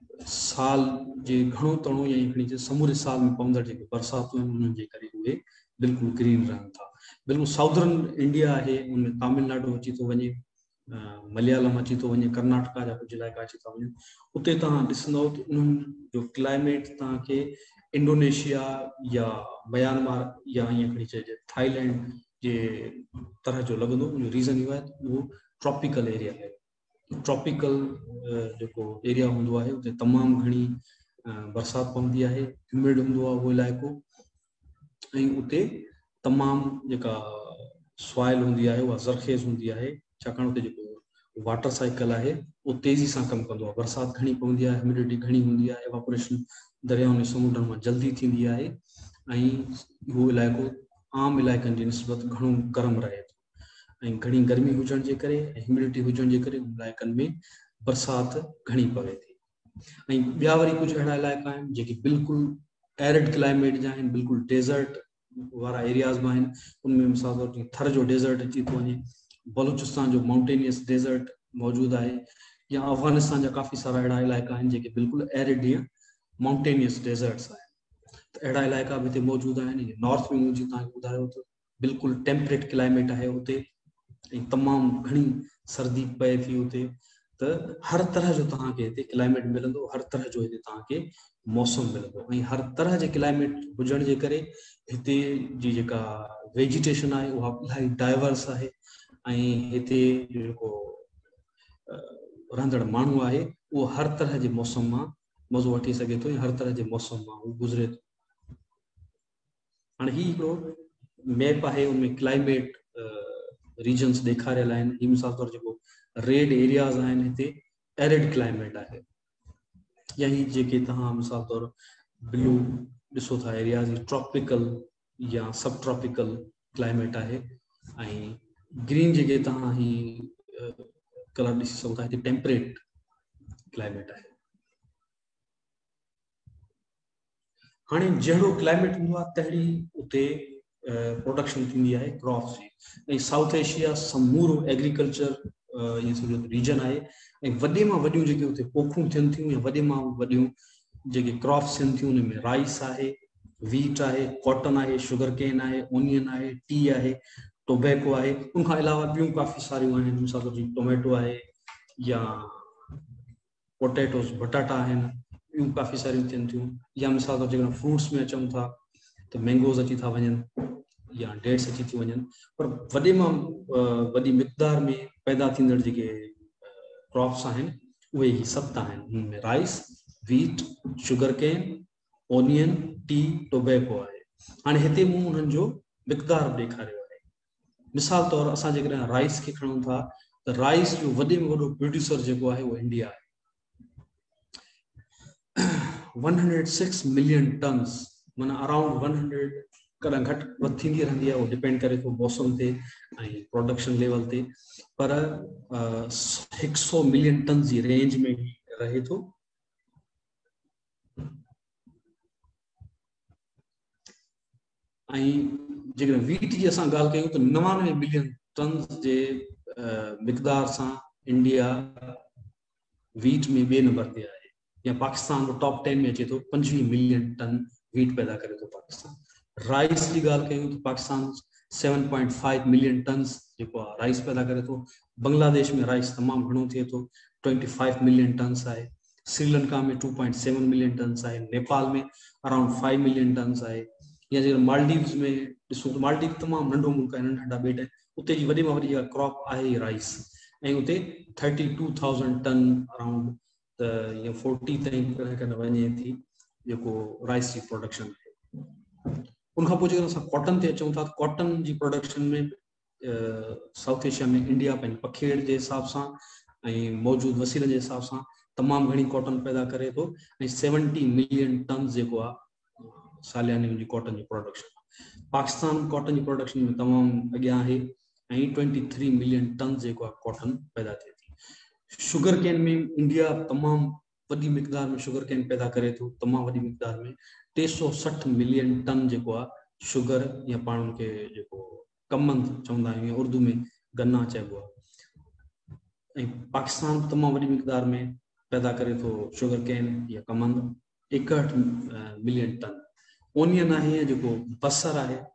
साल जे घणो तणो या खणी चइजे समूरे साल में पवंदड़ जेके बरसातूं आहिनि उन्हनि जे करे उहे बिल्कुलु ग्रीन रहनि था। बिल्कुलु साउदर्न इंडिया आहे, उनमें तमिलनाडु अची थो वञे, मलयालम अची थो वञे, कर्नाटका जा कुझु इलाइक़ा अची था वञनि। उते तव्हां ॾिसंदव त उन्हनि जो क्लाइमेट तव्हांखे इंडोनेशिया या म्यांमार या ईअं खणी चइजे थाईलैंड जे तरह जो लॻंदो। उनजो रीज़न इहो आहे त उहो ट्रॉपिकल एरिया आहे। ट्रॉपिकल जेको एरिया हूंदो आहे उते तमामु घणी बरसाति पवंदी आहे, ह्यूमिड हूंदो आहे उहो इलाइक़ो, ऐं उते तमामु जेका सॉइल हूंदी आहे उहा ज़रखेज़ हूंदी आहे, छाकाणि उते जेको वाटर साइकिल आहे उहो तेज़ी सां कमु कंदो आहे। बरसाति घणी पवंदी आहे, ह्यूमिडिटी घणी हूंदी आहे, एवापोरेशन दरियाउनि ऐं समुंडनि मां जल्दी थींदी आहे, ऐं उहो इलाइक़ो आम इलाइक़नि जी निस्बत घणो गरम रहे थो, ऐं घणी गर्मी हुजण जे करे ऐं ह्यूमिडिटी हुजण जे करे उन इलाइक़नि में बरसाति घणी पवे थी। ऐं ॿिया वरी कुझु अहिड़ा इलाइक़ा आहिनि जेके बिल्कुलु एरिड क्लाइमेट जा आहिनि, बिल्कुलु डेज़र्ट वारा एरियाज़ में आहिनि। उनमें मिसाल तौर ते थर जो डेज़र्ट अची थो वञे, बलूचिस्तान जो माउंटेनियस डेज़र्ट मौजूदु आहे, या अफ़गानिस्तान जा काफ़ी सारा अहिड़ा इलाइक़ा आहिनि जेके बिल्कुलु एरिड या माउंटेनियस डेज़र्ट्स आहिनि। त अहिड़ा इलाइक़ा बि हिते मौजूदु आहिनि। नॉर्थ में मुंहिंजी तव्हांखे ॿुधायो त बिल्कुलु टेम्परेट क्लाइमेट आहे उते, ऐं तमामु घणी सर्दी पए थी उते। त हर तरह जो तव्हांखे हिते क्लाइमेट मिलंदो, हर तरह जो हिते तव्हांखे मौसम मिलंदो, ऐं हर तरह जे क्लाइमेट हुजण जे करे हिते जी जेका वेजिटेशन आहे उहा इलाही डाइवर्स आहे, ऐं हिते जेको रहंदड़ माण्हू आहे उहो हर तरह जे मौसम मां मज़ो वठी सघे थो, ऐं हर तरह जे मौसम मां उहो गुज़रे थो। हाणे हीउ हिकिड़ो मैप आहे, उनमें क्लाइमेट रीजन्स ॾेखारियल आहिनि। हीउ मिसाल तौर जेको रेड एरियाज़ आहिनि हिते एरिड क्लाइमेट आहे, या ही जेके तव्हां मिसाल तौर ब्लू ॾिसो था एरियाज़, ट्रॉपिकल या सब ट्रॉपिकल क्लाइमेट आहे, ऐं ग्रीन जेके तव्हां ही कलर ॾिसी सघो था हिते टेम्परेट क्लाइमेट आहे। हाणे जहिड़ो क्लाइमेट हूंदो आहे तहिड़ी उते प्रोडक्शन थींदी आहे क्रॉप्स जी, ऐं साउथ एशिया समूरो एग्रीकल्चर ईअं सम्झो रीजन आहे, ऐं वॾे मां वॾियूं जेके उते पोखूं थियनि थियूं या वॾे मां वॾियूं जेके क्रॉप्स थियनि थियूं उनमें राइस आहे, वीट आहे, कॉटन आहे, शुगर केन आहे, ओनियन आहे, टी आहे, टोबैको आहे। उनखां अलावा ॿियूं काफ़ी सारियूं आहिनि, मिसाल तौर ते टोमेटो आहे या पोटैटोस बटाटा आहिनि, ॿियूं काफ़ी सारियूं थियनि थियूं। या मिसाल तौर जेकॾहिं फ्रूट्स में अचूं था त मैंगोज़ अची था वञनि या डेट्स अची थी वञनि, पर वॾे मां वॾी मिक़दार में पैदा थींदड़ जेके क्रॉप्स आहिनि उहे ई सत आहिनि। हुनमें rice, wheat, sugar cane, onion, tea, tobacco आहे। हाणे हिते मूं उन्हनि जो मिक़दार ॾेखारियो आहे। मिसाल तौर असां जेकॾहिं राइस खे खणूं था त राइस जो वॾे में वॾो प्रोड्यूसर जेको आहे उहो इंडिया आहे। One hundred six million tons, माना अराउंड वन हंड्रेड, कॾहिं घटि वधि थींदी रहंदी आहे, उहो डिपेंड करे थो मौसम ते ऐं प्रोडक्शन लेवल ते, पर हिकु सौ मिलियन टन जी रेंज में रहे थो। ऐं जेकॾहिं वीट जी असां ॻाल्हि कयूं त नवानवे मिलियन टन जे मिक़दार सां इंडिया वीट में ॿिए नंबर ते आहे, या पाकिस्तान टॉप टेन में अचे थो, पंजवीह मिलियन टन वीट पैदा करे थो पाकिस्तान। राइस की ॻाल्हि कयूं तो Pakistan seven point five million tons जेको आहे राइस पैदा करे थो। बांग्लादेश में राइस तमामु घणो थिए थो, ट्वेंटी फाइव मिलियन टन्स आहे। श्रीलंका में two point seven million tons आहे। नेपाल में अराउंड फाइव मिलियन टन्स आहे। या जेकर मालदीव्स में ॾिसूं त मालदीव तमामु नंढो मुल्क आहे, नंढा ॿेट आहिनि, उते जी वॾे में वॾी जेका क्रॉप आहे राइस, ऐं उते thirty two thousand ton around त ईअं फोर्टी ताईं कॾहिं कॾहिं वञे थी जेको राइस जी प्रोडक्शन आहे। उनखां पोइ जेकर असां कॉटन ते अचूं था त कॉटन जी प्रोडक्शन में साउथ एशिया में इंडिया पंहिंजे पखेड़ जे हिसाब सां ऐं मौजूदु वसीलनि जे हिसाब सां तमामु घणी कॉटन पैदा करे थो, ऐं सेवनटी मिलियन टन जेको आहे सालियाने जी कॉटन जी प्रोडक्शन। पाकिस्तान कॉटन जी प्रोडक्शन में तमामु अॻियां आहे, ऐं ट्वेंटी थ्री मिलियन टन जेको आहे कॉटन पैदा थिए थी। शुगर केन में इंडिया तमामु वॾी मिक़दार में शुगर केन पैदा करे थो, तमामु वॾी मिक़दार में टे सौ सठि मिलियन टन जेको आहे शुगर, या पाण हुनखे जेको कमंद चवंदा आहियूं या उर्दू में गन्ना चइबो आहे। ऐं पाकिस्तान तमामु वॾी मिक़दार में पैदा करे थो शुगर केन या कमंद, एकहठि मिलियन टन। ओनियन आहे जेको बसर आहे,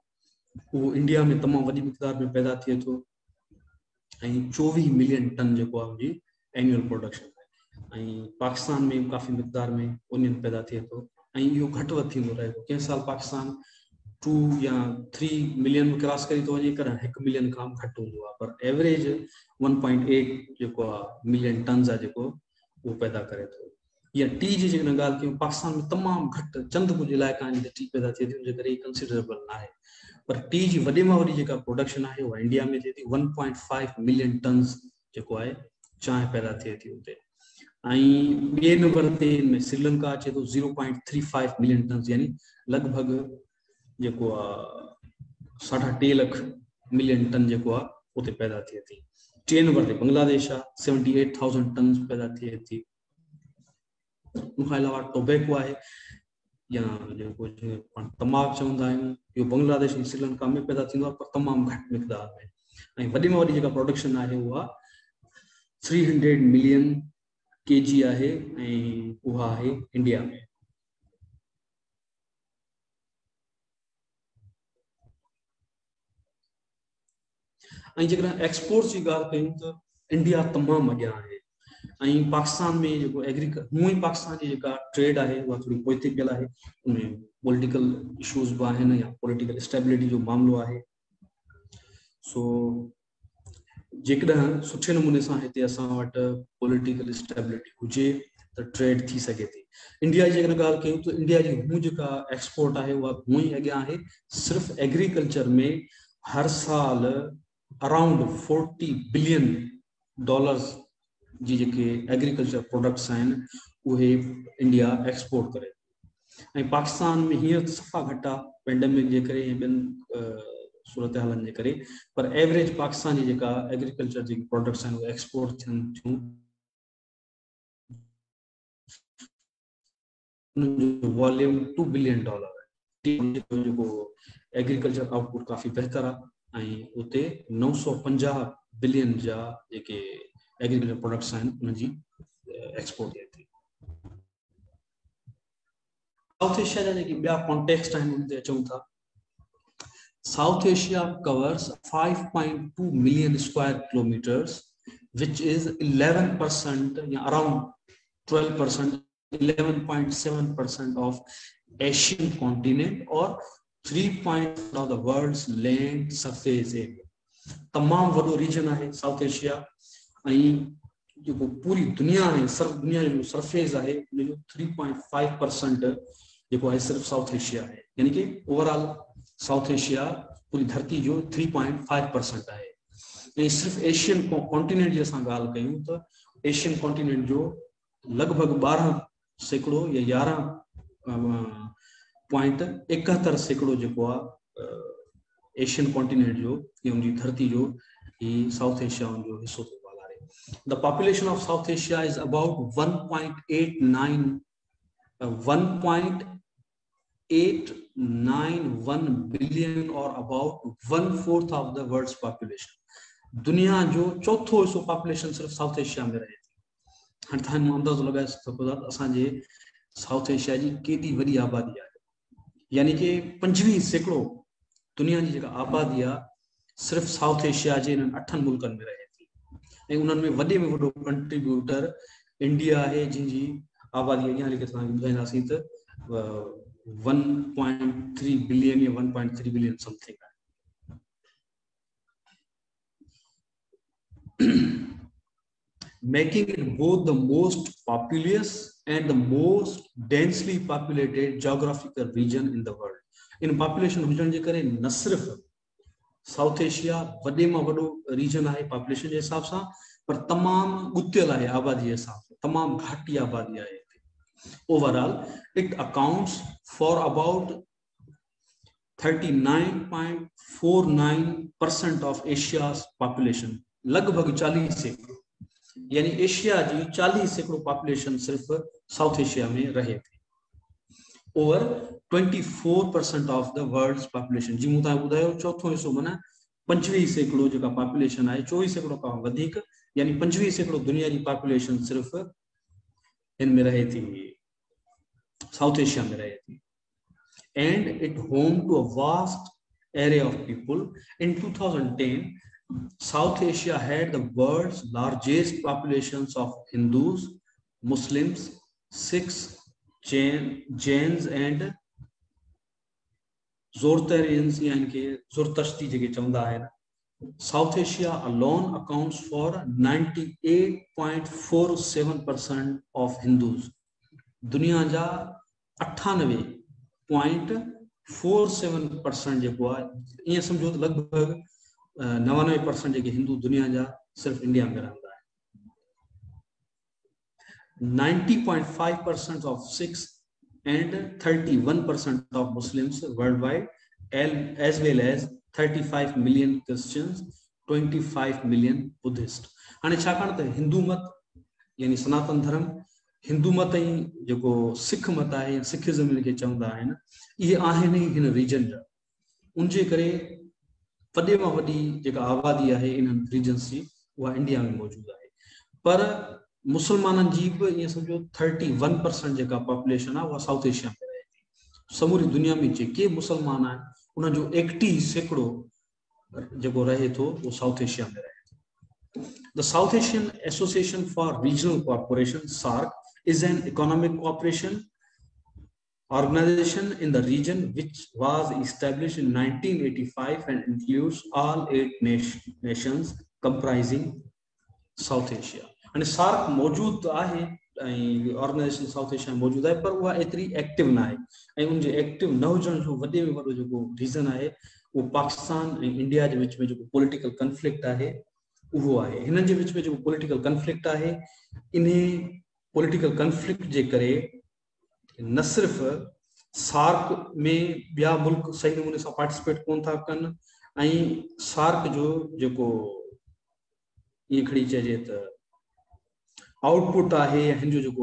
वो इंडिया में तमाम वॾी मिक़दार में पैदा थिए थो ऐं चोवीह मिलियन टन जेको आहे उनजी एनुअल प्रोडक्शन आहे ऐं पाकिस्तान में काफ़ी मिक़दार में ओनियन पैदा थिए थो ऐं इहो घटि वधि थींदो रहे थो। कंहिं साल पाकिस्तान टू या थ्री मिलियन क्रॉस करी थो वञे कर हिकु मिलियन खां घटि हूंदो आहे पर एवरेज वन पॉइंट एट जेको आहे मिलियन टन्स आहे जेको उहो पैदा करे थो। या टी जी जेकॾहिं ॻाल्हि कयूं पाकिस्तान में तमामु घटि चंद कुझु इलाइक़ा आहिनि जिते टी पैदा थिए थी हुनजे करे कंसिडरेबल न आहे पर टी जी वॾे में वॾी जेका प्रोडक्शन आहे उहा इंडिया में थिए थी one point five million tons जेको आहे चांहि पैदा थिए थी हुते ऐं ॿिए नंबर ते में श्रीलंका अचे थो zero point three five million tons यानी लॻभॻि जेको आहे साढा टे लख मिलियन टन जेको आहे उते पैदा थिए थी। टे नंबर ते बांग्लादेश आहे सेवेंटी एट थाउज़ेंड टन्स पैदा थिए थी। उनखां अलावा टोबैको आहे या जेको तंबाकू चवंदा आहियूं इहो बांग्लादेश ऐं श्रीलंका में पैदा थींदो आहे पर तमामु घटि मिक़दार में ऐं वॾे में वॾी जेका प्रोडक्शन आहे उहा थ्री हंड्रेड मिलियन के जी आहे ऐं उहा आहे इंडिया में। ऐं जेकॾहिं एक्सपोर्ट्स जी ॻाल्हि कयूं त इंडिया तमामु अॻियां आहे ऐं पाकिस्तान में जेको एग्रीकल हूअं ई पाकिस्तान जी जेका ट्रेड आहे उहा थोरी पोइते पियल आहे उनमें पॉलिटिकल इशूज़ बि आहिनि या पॉलिटिकल स्टेबिलिटी जो मामिलो आहे। सो जेकॾहिं सुठे नमूने सां हिते असां वटि पॉलिटिकल स्टेबिलिटी हुजे त ट्रेड थी सघे थी। इंडिया जी जेकॾहिं ॻाल्हि कयूं त इंडिया जी हूअं जेका एक्सपोर्ट आहे उहा हूअं ई अॻियां आहे सिर्फ़ु एग्रीकल्चर में हर साल अराउंड फोर्टी बिलियन डॉलर्स जी जेके एग्रीकल्चर प्रोडक्ट्स आहिनि उहे इंडिया एक्सपोर्ट करे ऐं पाकिस्तान में हींअर सफ़ा घटि आहे पेंडेमिक जे करे ऐं ॿियनि सूरत हालनि जे करे पर एवरेज पाकिस्तान जी जेका एग्रीकल्चर जेकी प्रोडक्ट्स आहिनि उहे एक्सपोर्ट थियनि थियूं उनजो वॉल्यूम टू बिलियन डॉलर आहे जेको एग्रीकल्चर आउटपुट काफ़ी बहितर आहे ऐं उते नौ सौ पंजाह बिलियन जा जेके एग्रीकल्चर प्रोडक्ट्स आहिनि उनजी एक्सपोर्ट थिए थी। साउथ एशिया जा जेके ॿिया कॉन्टेक्स्ट आहिनि उन ते अचूं था। South Asia covers five point two million square kilometers which is eleven percent या around twelve percent eleven point seven percent of Asian continent और three point of the world's land surface area. तमामु वॾो reason आहे south Asia ऐं जेको पूरी दुनिया आहे सर्फ दुनिया जो सरफेस आहे उनजो थ्री पॉइंट फाइव परसेंट जेको आहे सिर्फ़ु साउथ एशिया आहे यानी कि ओवरऑल साउथ एशिया पूरी धरती जो थ्री पॉइंट फाइव परसेंट आहे ऐं सिर्फ़ु एशियन कॉन्टिनेंट जी असां ॻाल्हि कयूं त एशियन कॉन्टिनेंट जो लॻभॻि ॿारहं सैकड़ो या यारहं पॉइंट एकहतरि सैकड़ो जेको आहे एशियन कॉन्टिनेंट जो या उनजी धरती जो ही साउथ एशिया जो हिस्सो थो ॻाल्हाए। The population of South Asia is about one point eight nine uh, one point eight nine one billion or about one fourth of the world's population. दुनिया जो चौथो हिस्सो पॉपुलेशन सिर्फ साउथ एशिया में रहे थी। हाणे तव्हां अंदाज़ो लॻाए सघो था असांजे साउथ एशिया जी केॾी वॾी आबादी आहे यानी कि पंजवीह सैकड़ो दुनिया जी जेका आबादी आहे सिर्फ साउथ एशिया जे इन्हनि अठनि मुल्कनि में रहे थी ऐं उन्हनि में वॾे में वॾो कंट्रीब्यूटर इंडिया आहे जंहिंजी आबादी अॻियां हली करे तव्हांखे ॿुधाईंदासीं त वन पॉइंट थ्री बिलियन या one point three billion something आहे। Making it both the most populous and the most densely populated geographical region in the world. In population हुजण जे करे न सिर्फ साउथ एशिया वॾे में वॾो रीजन आहे पॉपुलेशन जे हिसाब सां पर तमामु ॻुतियल आहे आबादी जे हिसाब सां तमामु घाटी आबादी आहे हिते। Overall it accounts for about thirty-nine point four nine percent of Asia's population, लगभग चालीस सैकड़ो यानी एशिया जी चालीस सैकड़ो पॉपुलेशन सिर्फ साउथ एशिया में रहे थी। Over twenty-four percent of the world's population जी मूं तव्हांखे ॿुधायो चौथो हिस्सो माना पंजवीह सैकड़ो जेका पॉपुलेशन आहे चोवीह सैकड़ो खां वधीक यानी पंजवीह सैकड़ो दुनिया जी पॉपुलेशन सिर्फ इन में रहे थी साउथ एशिया में रहे थी। And it home to a vast area of people. In two thousand ten, South Asia had the world's largest populations of Hindus, Muslims, Sikhs, Jain, Jains, and Zoroastrians, यानी कि ज़ोरतश्ती जेके चवंदा आहिनि. South Asia alone accounts for ninety-eight point four seven percent of Hindus. दुनिया जा अठानवे point four seven percent जेको आहे, ईअं सम्झो त लॻभॻि नवानवे परसेंट जेके हिंदू दुनिया जा सिर्फ़ु इंडिया में रहंदा आहिनि. ninety point five percent of Sikhs and thirty-one percent of Muslims worldwide, as well as thirty-five million Christians, twenty-five million Buddhists. हाणे छाकाणि त हिंदू मत यानी सनातन धर्म, हिंदू मत ऐं जेको सिख मत आहे, सिखिज़म खे चवंदा आहिनि, इहे आहिनि हिन रीजन जा. उनजे करे वॾे में वॾी जेका आबादी आहे इन्हनि रीजन्स जी उहा इंडिया में मौजूदु आहे. पर मुसलमाननि जी बि ईअं सम्झो थर्टी वन परसेंट जेका पॉपुलेशन आहे उहा साउथ एशिया में रहे थी. समूरी दुनिया में जेके मुसलमान आहिनि उन्हनि जो एकटीह सैकड़ो जेको रहे थो उहो साउथ एशिया में रहे थो. The South Asian Association for Regional Cooperation, SAARC, is an economic cooperation organization in the region which was established in nineteen eighty-five and includes all eight nations comprising South Asia. And SAARC मौजूद आहे ऐं organisation south Asia में मौजूद आहे, पर उहा एतिरी active न आहे ऐं उनजे एक्टिव न हुजण जो वॾे में वॾो जेको रीज़न आहे उहो पाकिस्तान ऐं इंडिया जे विच में जेको पॉलिटिकल कंफ्लिक्ट आहे उहो आहे. हिननि जे विच में जेको पॉलिटिकल कंफ्लिक्ट आहे, इन पॉलिटिकल कंफ्लिक्ट जे करे न सिर्फ़ सार्क में ॿिया मुल्क सही नमूने सां पार्टिसिपेट कोन था कनि ऐं सार्क जो जेको ईअं खणी चइजे त आउटपुट आहे या हिन जो जेको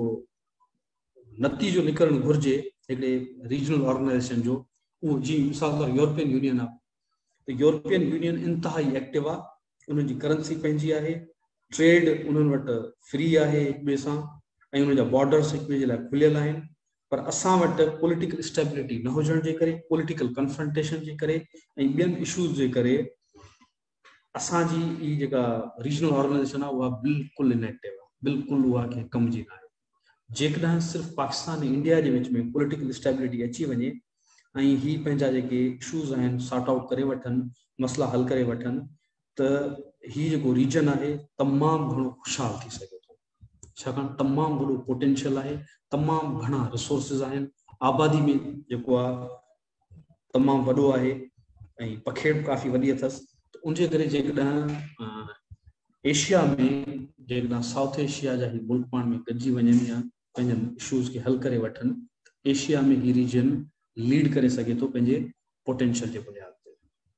नतीजो निकिरणु घुरिजे हिकिड़े रीजनल ऑर्गेनाइजेशन जो, उहो जी मिसाल तौरु यूरोपियन यूनियन आहे. त यूरोपियन यूनियन इंतिहाई एक्टिव आहे, उन्हनि जी करंसी पंहिंजी आहे, ट्रेड उन्हनि वटि फ्री आहे हिक ॿिए सां ऐं उन जा बॉर्डर्स हिक ॿिए जे लाइ खुलियल आहिनि. पर असां वटि पॉलिटिकल स्टेबिलिटी न हुजण जे करे, पॉलिटिकल कन्फ्रंटेशन जे करे ऐं ॿियनि इशूज़ जे करे असांजी ई जेका रीजनल ऑर्गेनाइजेशन आहे उहा बिल्कुलु इनएक्टिव आहे, बिल्कुलु उहा कंहिं कम जी न आहे. जेकॾहिं सिर्फ़ु पाकिस्तान ऐं इंडिया जे विच में पॉलिटिकल स्टेबिलिटी अची वञे ऐं ही पंहिंजा जेके इशूज़ आहिनि सॉर्ट आउट करे वठनि, मसला हल करे वठनि, त ही जेको रीजन आहे तमामु घणो ख़ुशहाल थी सघे थो. छाकाणि तमामु वॾो पोटेंशियल आहे, तमामु घणा रिसोर्सिस आहिनि, आबादी में जेको आहे तमामु वॾो आहे ऐं पखेड़ काफ़ी वॾी अथसि. त उनजे करे जेकॾहिं एशिया में जेकॾहिं साउथ एशिया जा ही मुल्क पाण में गॾिजी वञनि या पंहिंजनि इशूज़ खे हल करे वठनि, एशिया में ही रीजन लीड करे सघे थो पंहिंजे पोटेंशियल जे बुनियाद ते.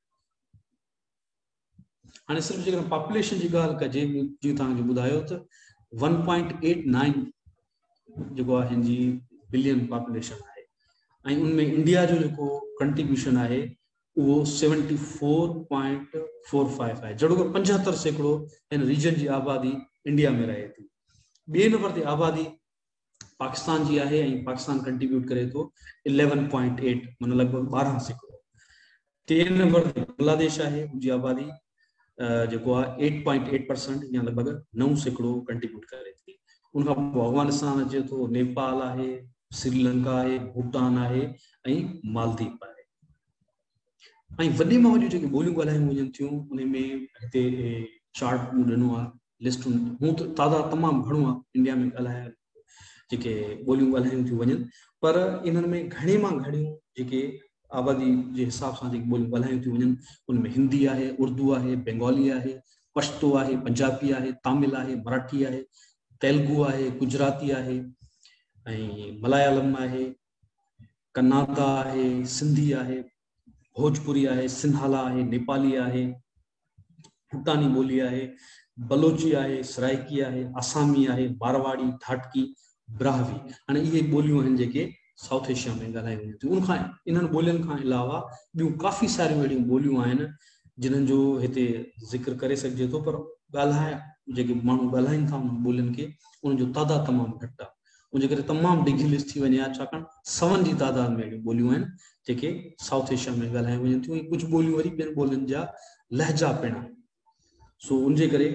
हाणे सिर्फ़ु जेकॾहिं पॉपुलेशन जी ॻाल्हि कजे, जीअं तव्हांखे ॿुधायो त वन पॉइंट एट नाइन जेको आहे हिन जी बिलियन पॉपुलेशन आहे ऐं उनमें इंडिया जो जेको कंट्रीब्यूशन आहे उहो seventy four point four five आहे. जहिड़ो कि पंजहतरि सैकड़ो हिन रीजन जी आबादी इंडिया में रहे थी. ॿिए नंबर ते आबादी पाकिस्तान जी आहे ऐं पाकिस्तान कंट्रीब्यूट करे थो इलेवन पॉइंट एट, माना लॻभॻि ॿारहं सैकड़ो. टे नंबर ते बांग्लादेश आहे, उनजी आबादी जेको आहे एट पॉइंट एट परसेंट या लॻभॻि नव सैकड़ो कंट्रीब्यूट करे थी. उनखां पोइ अफगानिस्तान अचे थो, नेपाल आहे, श्रीलंका आहे, भूटान आहे ऐं मालदीव आहे. ऐं वॾे में वॾियूं जेके ॿोलियूं ॻाल्हायूं वञनि थियूं उन में हिते चार्ट मूं ॾिनो आहे, लिस्ट हूं त तादादु तमामु घणो आहे इंडिया में ॻाल्हाए जेके ॿोलियूं ॻाल्हायूं थियूं वञनि, पर इन्हनि में घणे मां घणियूं जेके आबादी जे हिसाब सां जेके ॿोलियूं ॻाल्हायूं थियूं वञनि उनमें हिंदी आहे, उर्दू आहे, बंगाली आहे, पश्तो आहे, पंजाबी आहे, तामिल आहे, मराठी आहे, तेलुगु आहे, गुजराती आहे ऐं मलयालम आहे, कन्नाडा आहे, सिंधी आहे, भोजपुरी आहे, सिंहाला आहे, नेपाली आहे, भूटानी ॿोली आहे, बलोची आहे, सराइकी आहे, आसामी आहे, मारवाड़ी, ढाटकी, ब्राहवी. हाणे इहे ॿोलियूं आहिनि जेके साउथ एशिया में ॻाल्हायूं वञनि थियूं. उनखां इन्हनि ॿोलियुनि खां अलावा ॿियूं काफ़ी सारियूं अहिड़ियूं ॿोलियूं आहिनि जिन्हनि जो हिते ज़िक्र करे सघिजे थो, पर ॻाल्हाए जेके माण्हू ॻाल्हाइनि था उन ॿोलियुनि खे उन्हनि जो तादादु तमामु घटि आहे. उनजे करे तमामु डिघी लिस्ट थी वञे आहे, छाकाणि सवनि जी तादाद में अहिड़ियूं ॿोलियूं आहिनि जेके साउथ एशिया में ॻाल्हायूं वञनि थियूं, कुछ ॿोलियूं वरी ॿियनि ॿोलियुनि जा लहजा पिण आहिनि। सो उनजे करे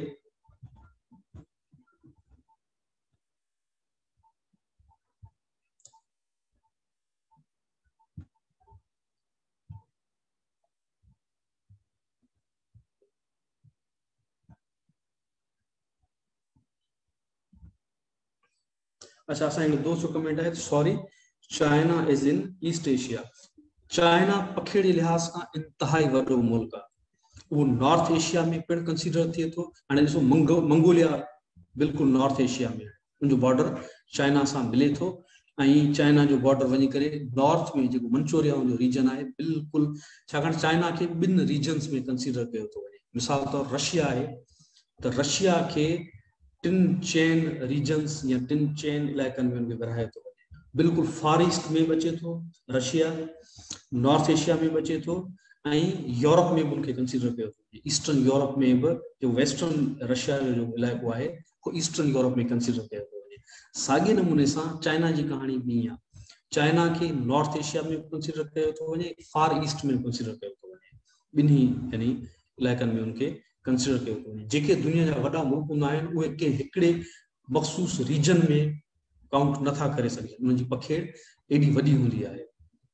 अच्छा, असांजो दोस्त जो कमेंट है, sorry China is in east Asia. China पखेड़ जे लिहाज सां इंतहाई वॾो मुल्क आहे, वो नॉर्थ एशिया में पिण कंसीडर थिए थो। हाणे ॾिसो मंगो मंगोलिया बिल्कुलु नॉर्थ एशिया में, उनजो बॉर्डर चाइना सां मिले थो, ऐं चाइना जो बॉर्डर वञी करे नॉर्थ में जेको मंचूरिया जो रीजन आहे बिल्कुलु, छाकाणि चाइना खे ॿिनि रीजन्स में कंसीडर कयो थो वञे। मिसाल तौर रशिया आहे, त रशिया खे टिन चेन रीजन्स या टिन चेन इलाइक़नि में उनखे विरहाए थो वञे। बिल्कुलु फार ईस्ट में बचे थो रशिया, नॉर्थ एशिया में बचे थो, ऐं यूरोप में भी उनखे कंसीडर कयो थो। ईस्टर्न यूरोप में भी जो वेस्टर्न रशिया जो जो इलाइक़ो आहे वो ईस्टर्न यूरोप में कंसीडर कयो थो वञे। साॻिए नमूने सां चाइना जी कहाणी ॿी आहे। चाइना खे नॉर्थ एशिया में कंसीडर कयो थो वञे, फार ईस्ट में कंसीडर कयो थो वञे। ॿिन्ही यानी इलाइक़नि में उनखे कंसीडर कयो थो वञे। जेके दुनिया जा वॾा मुल्क हूंदा आहिनि उहे कंहिं हिकिड़े मख़सूस रीजन में काउंट नथा करे सघनि, उन्हनि जी पखेड़ एॾी वॾी हूंदी आहे।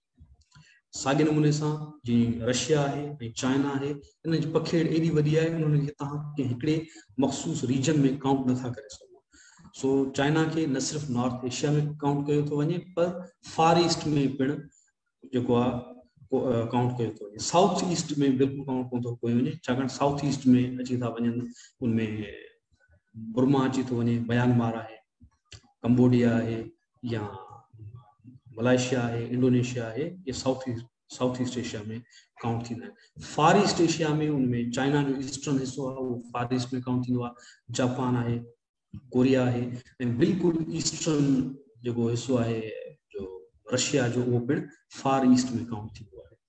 साॻिए नमूने सां जीअं रशिया आहे ऐं चाइना आहे, इन जी पखेड़ एॾी वॾी आहे उन्हनि खे तव्हां कंहिं हिकिड़े मख़सूस रीजन में काउंट नथा करे सघो। सो चाइना खे न सिर्फ़ु नॉर्थ एशिया में काउंट कयो थो वञे, पर फार ईस्ट में पिण जेको आहे काउंट कयो थो वञे। साउथ ईस्ट में बिल्कुलु काउंट कोन थो कयो वञे, छाकाणि साउथ ईस्ट में अची था वञनि, उनमें बुर्मा अची थो वञे, म्यांमार आहे, कंबोडिया आहे, या मलेशिया है, इंडोनेशिया है, ये south east south east Asia में काउंट थींदा आहिनि। फार ईस्ट एशिया में उनमें चाइना जो ईस्टर्न हिस्सो आहे उहो फार ईस्ट में काउंट थींदो आहे। जापान आहे, कोरिया आहे, ऐं बिल्कुलु ईस्टर्न जेको हिस्सो आहे जो रशिया जो उहो पिण फार ईस्ट में काउंट थींदो आहे।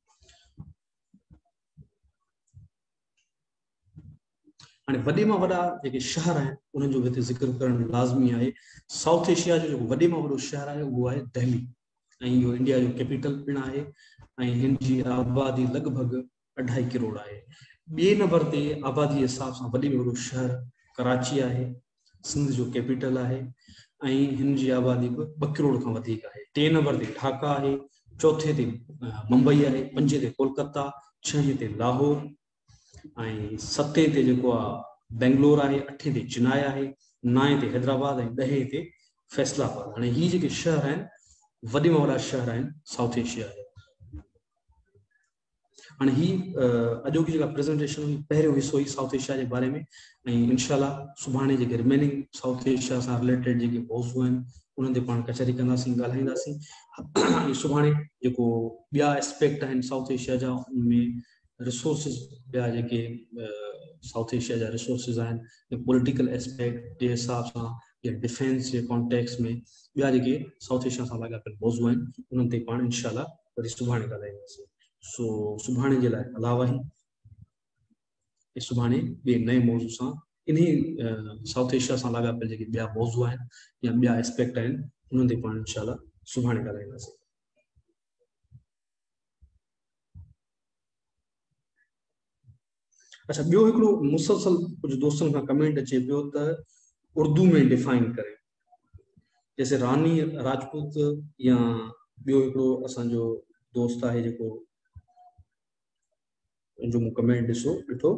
हाणे वॾे मां वॾा जेके शहर आहिनि उन्हनि जो हिते ज़िक्र करणु लाज़मी आहे। साउथ एशिया जो जेको वॾे मां वॾो शहर आहे उहो आहे दिल्ली, ऐं इहो इंडिया जो कैपिटल पिण आहे, ऐं हिन जी आबादी लॻभॻि अढाई करोड़ आहे। ॿिए नंबर ते आबादी जे हिसाब सां वॾे में वॾो शहर कराची आहे, सिंध जो कैपिटल आहे, ऐं हिन जी आबादी बि ॿ करोड़ खां वधीक आहे। टे नंबर ते ढाका आहे, चौथे ते मुंबई आहे, पंजे ते कोलकाता, छहें ते लाहौर, ऐं सते ते जेको आहे बेंगलोर आहे, अठे ते चेन्नई आहे, नाएं ते हैदराबाद, ऐं ॾहें ते फैसलाबाद। हाणे हीअ जेके शहर आहिनि वॾे में वॾा शहर आहिनि साउथ एशिया जा। हाणे ही अॼोकी जेका प्रेज़ेंटेशन हुई पहिरियों हिसो हुई साउथ एशिया जे बारे में, ऐं इंशाल्लाह सुभाणे जेके रिमेनिंग साउथ एशिया सां रिलेटेड जेके मौज़ू आहिनि उन्हनि ते पाण कचहरी कंदासीं, ॻाल्हाईंदासीं। सुभाणे जेको ॿिया एस्पेक्ट आहिनि साउथ एशिया जा, उनमें रिसोर्सिस ॿिया जेके साउथ एशिया जा रिसोर्सिस आहिनि, पॉलिटिकल एस्पेक्ट जे हिसाब सां या डिफेंस जे कॉन्टेक्स्ट में ॿिया जेके साउथ एशिया सां लाॻापियल मौज़ू आहिनि उन्हनि ते पाण इंशाल्लाह वरी सुभाणे ॻाल्हाईंदासीं। सो सुभाणे जे लाइ अलावा ई सुभाणे ॿिए नए मौज़ू सां इन्ही साउथ एशिया सां लाॻापियल जेके ॿिया मौज़ू आहिनि या ॿिया एस्पेक्ट आहिनि उन्हनि ते पाण इंशाल्लाह सुभाणे ॻाल्हाईंदासीं। अच्छा, ॿियो हिकिड़ो मुसलसल कुझु दोस्तनि खां कमेंट अचे पियो त उर्दू में डिफाइन करे, जैसे रानी राजपूत या ॿियो हिकिड़ो असांजो दोस्त आहे जेको जो मूं कमेंट ॾिसो ॾिठो,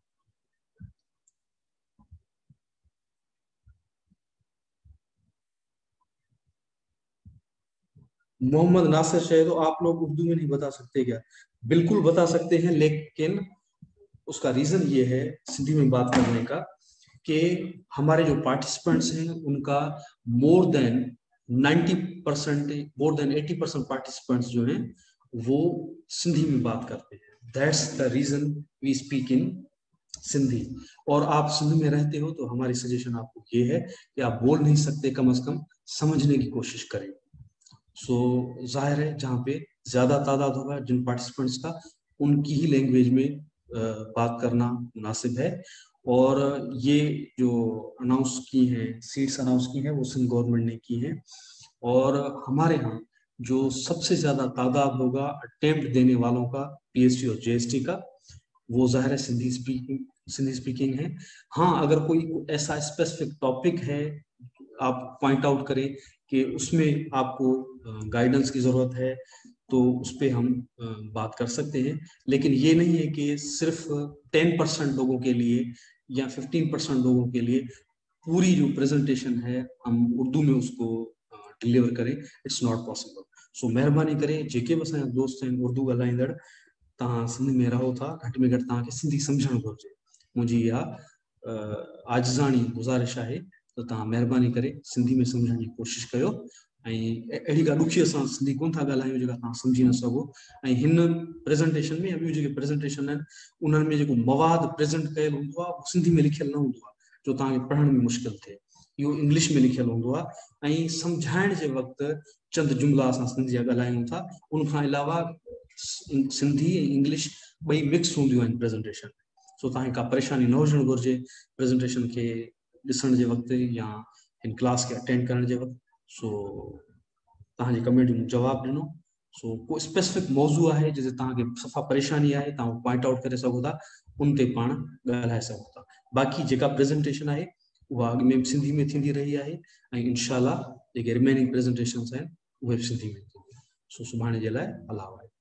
मोहम्मद नासिर शहे तो आप लोग उर्दू में नहीं बता सकते क्या? बिल्कुल बता सकते हैं, लेकिन उसका रीजन ये है सिंधी में बात करने का कि हमारे जो पार्टिसिपेंट्स हैं उनका more than ninety percent more than eighty percent participants जो हैं वो सिंधी में बात करते हैं। That's the reason we speak in Sindhi. और आप सिंध में रहते हो तो हमारी सजेशन आपको ये है कि आप बोल नहीं सकते, कम से कम समझने की कोशिश करें। सो so, जाहिर है जहाँ पे ज्यादा तादाद होगा जिन पार्टिसिपेंट्स का, उनकी ही लैंग्वेज में बात करना मुनासिब है। और ये जो अनाउंस की है सीट्स अनाउंस की है वो सिंध गवर्नमेंट ने की है, और हमारे यहाँ जो सबसे ज्यादा तादाद होगा अटेम्प्ट देने वालों का पीएचडी और जेएसटी का, वो जाहिर है सिंधी स्पीकिंग सिंधी स्पीकिंग है। हाँ, अगर कोई ऐसा स्पेसिफिक टॉपिक है आप पॉइंट आउट करें कि उसमें आपको गाइडेंस की जरूरत है, तो उस पर हम अ, बात कर सकते हैं। लेकिन ये नहीं है कि सिर्फ टेन परसेंट लोगों के लिए या फिफ्टीन परसेंट लोगों के लिए पूरी जो प्रेजेंटेशन है हम उर्दू में उसको डिलीवर करें। It's not possible. सो महिरबानी करे जेके बि असांजा दोस्त आहिनि उर्दू ॻाल्हाईंदड़, तव्हां सिंध में रहो था, घटि में घटि तव्हांखे सिंधी सम्झणु घुरिजे। मुंहिंजी इहा आजिज़ाणी गुज़ारिश आहे त तव्हां महिरबानी करे सिंधी में सम्झण जी कोशिशि कयो। ऐं अहिड़ी का ॾुखी असां सिंधी कोन था ॻाल्हायूं जेका तव्हां सम्झी न सघो। ऐं हिन प्रेज़ेंटेशन में या ॿियूं जेके प्रेज़ेंटेशन आहिनि उन्हनि में जेको मवाद प्रेज़ेंट कयल हूंदो आहे उहो सिंधी में लिखियलु न हूंदो आहे, जो तव्हांखे पढ़ण में मुश्किल थिए। इहो इंग्लिश में लिखियलु हूंदो आहे ऐं सम्झाइण जे वक़्तु चंद जुमिला असां सिंधी जा ॻाल्हायूं था, उन खां अलावा सिंधी ऐं इंग्लिश ॿई मिक्स हूंदियूं आहिनि प्रेज़ेंटेशन। सो तव्हांखे का परेशानी न हुजणु घुरिजे प्रेज़ेंटेशन खे ॾिसण जे वक़्तु या हिन क्लास खे अटेंड करण जे वक़्तु। सो तव्हांजी कमेंट जो जवाबु ॾिनो। सो को स्पेसिफिक मौज़ू आहे जिते तव्हांखे सफ़ा परेशानी आहे, तव्हां पॉइंट आउट करे सघो था, उन ते पाण ॻाल्हाए सघो था। बाक़ी जेका प्रेज़ेंटेशन आहे उहा अॻु में सिंधी में थींदी रही आहे ऐं इनशाला जेके रिमेनिंग प्रेज़ेंटेशन्स आहिनि उहे बि सिंधी में थींदी। सो सुभाणे जे लाइ अलाह आहे।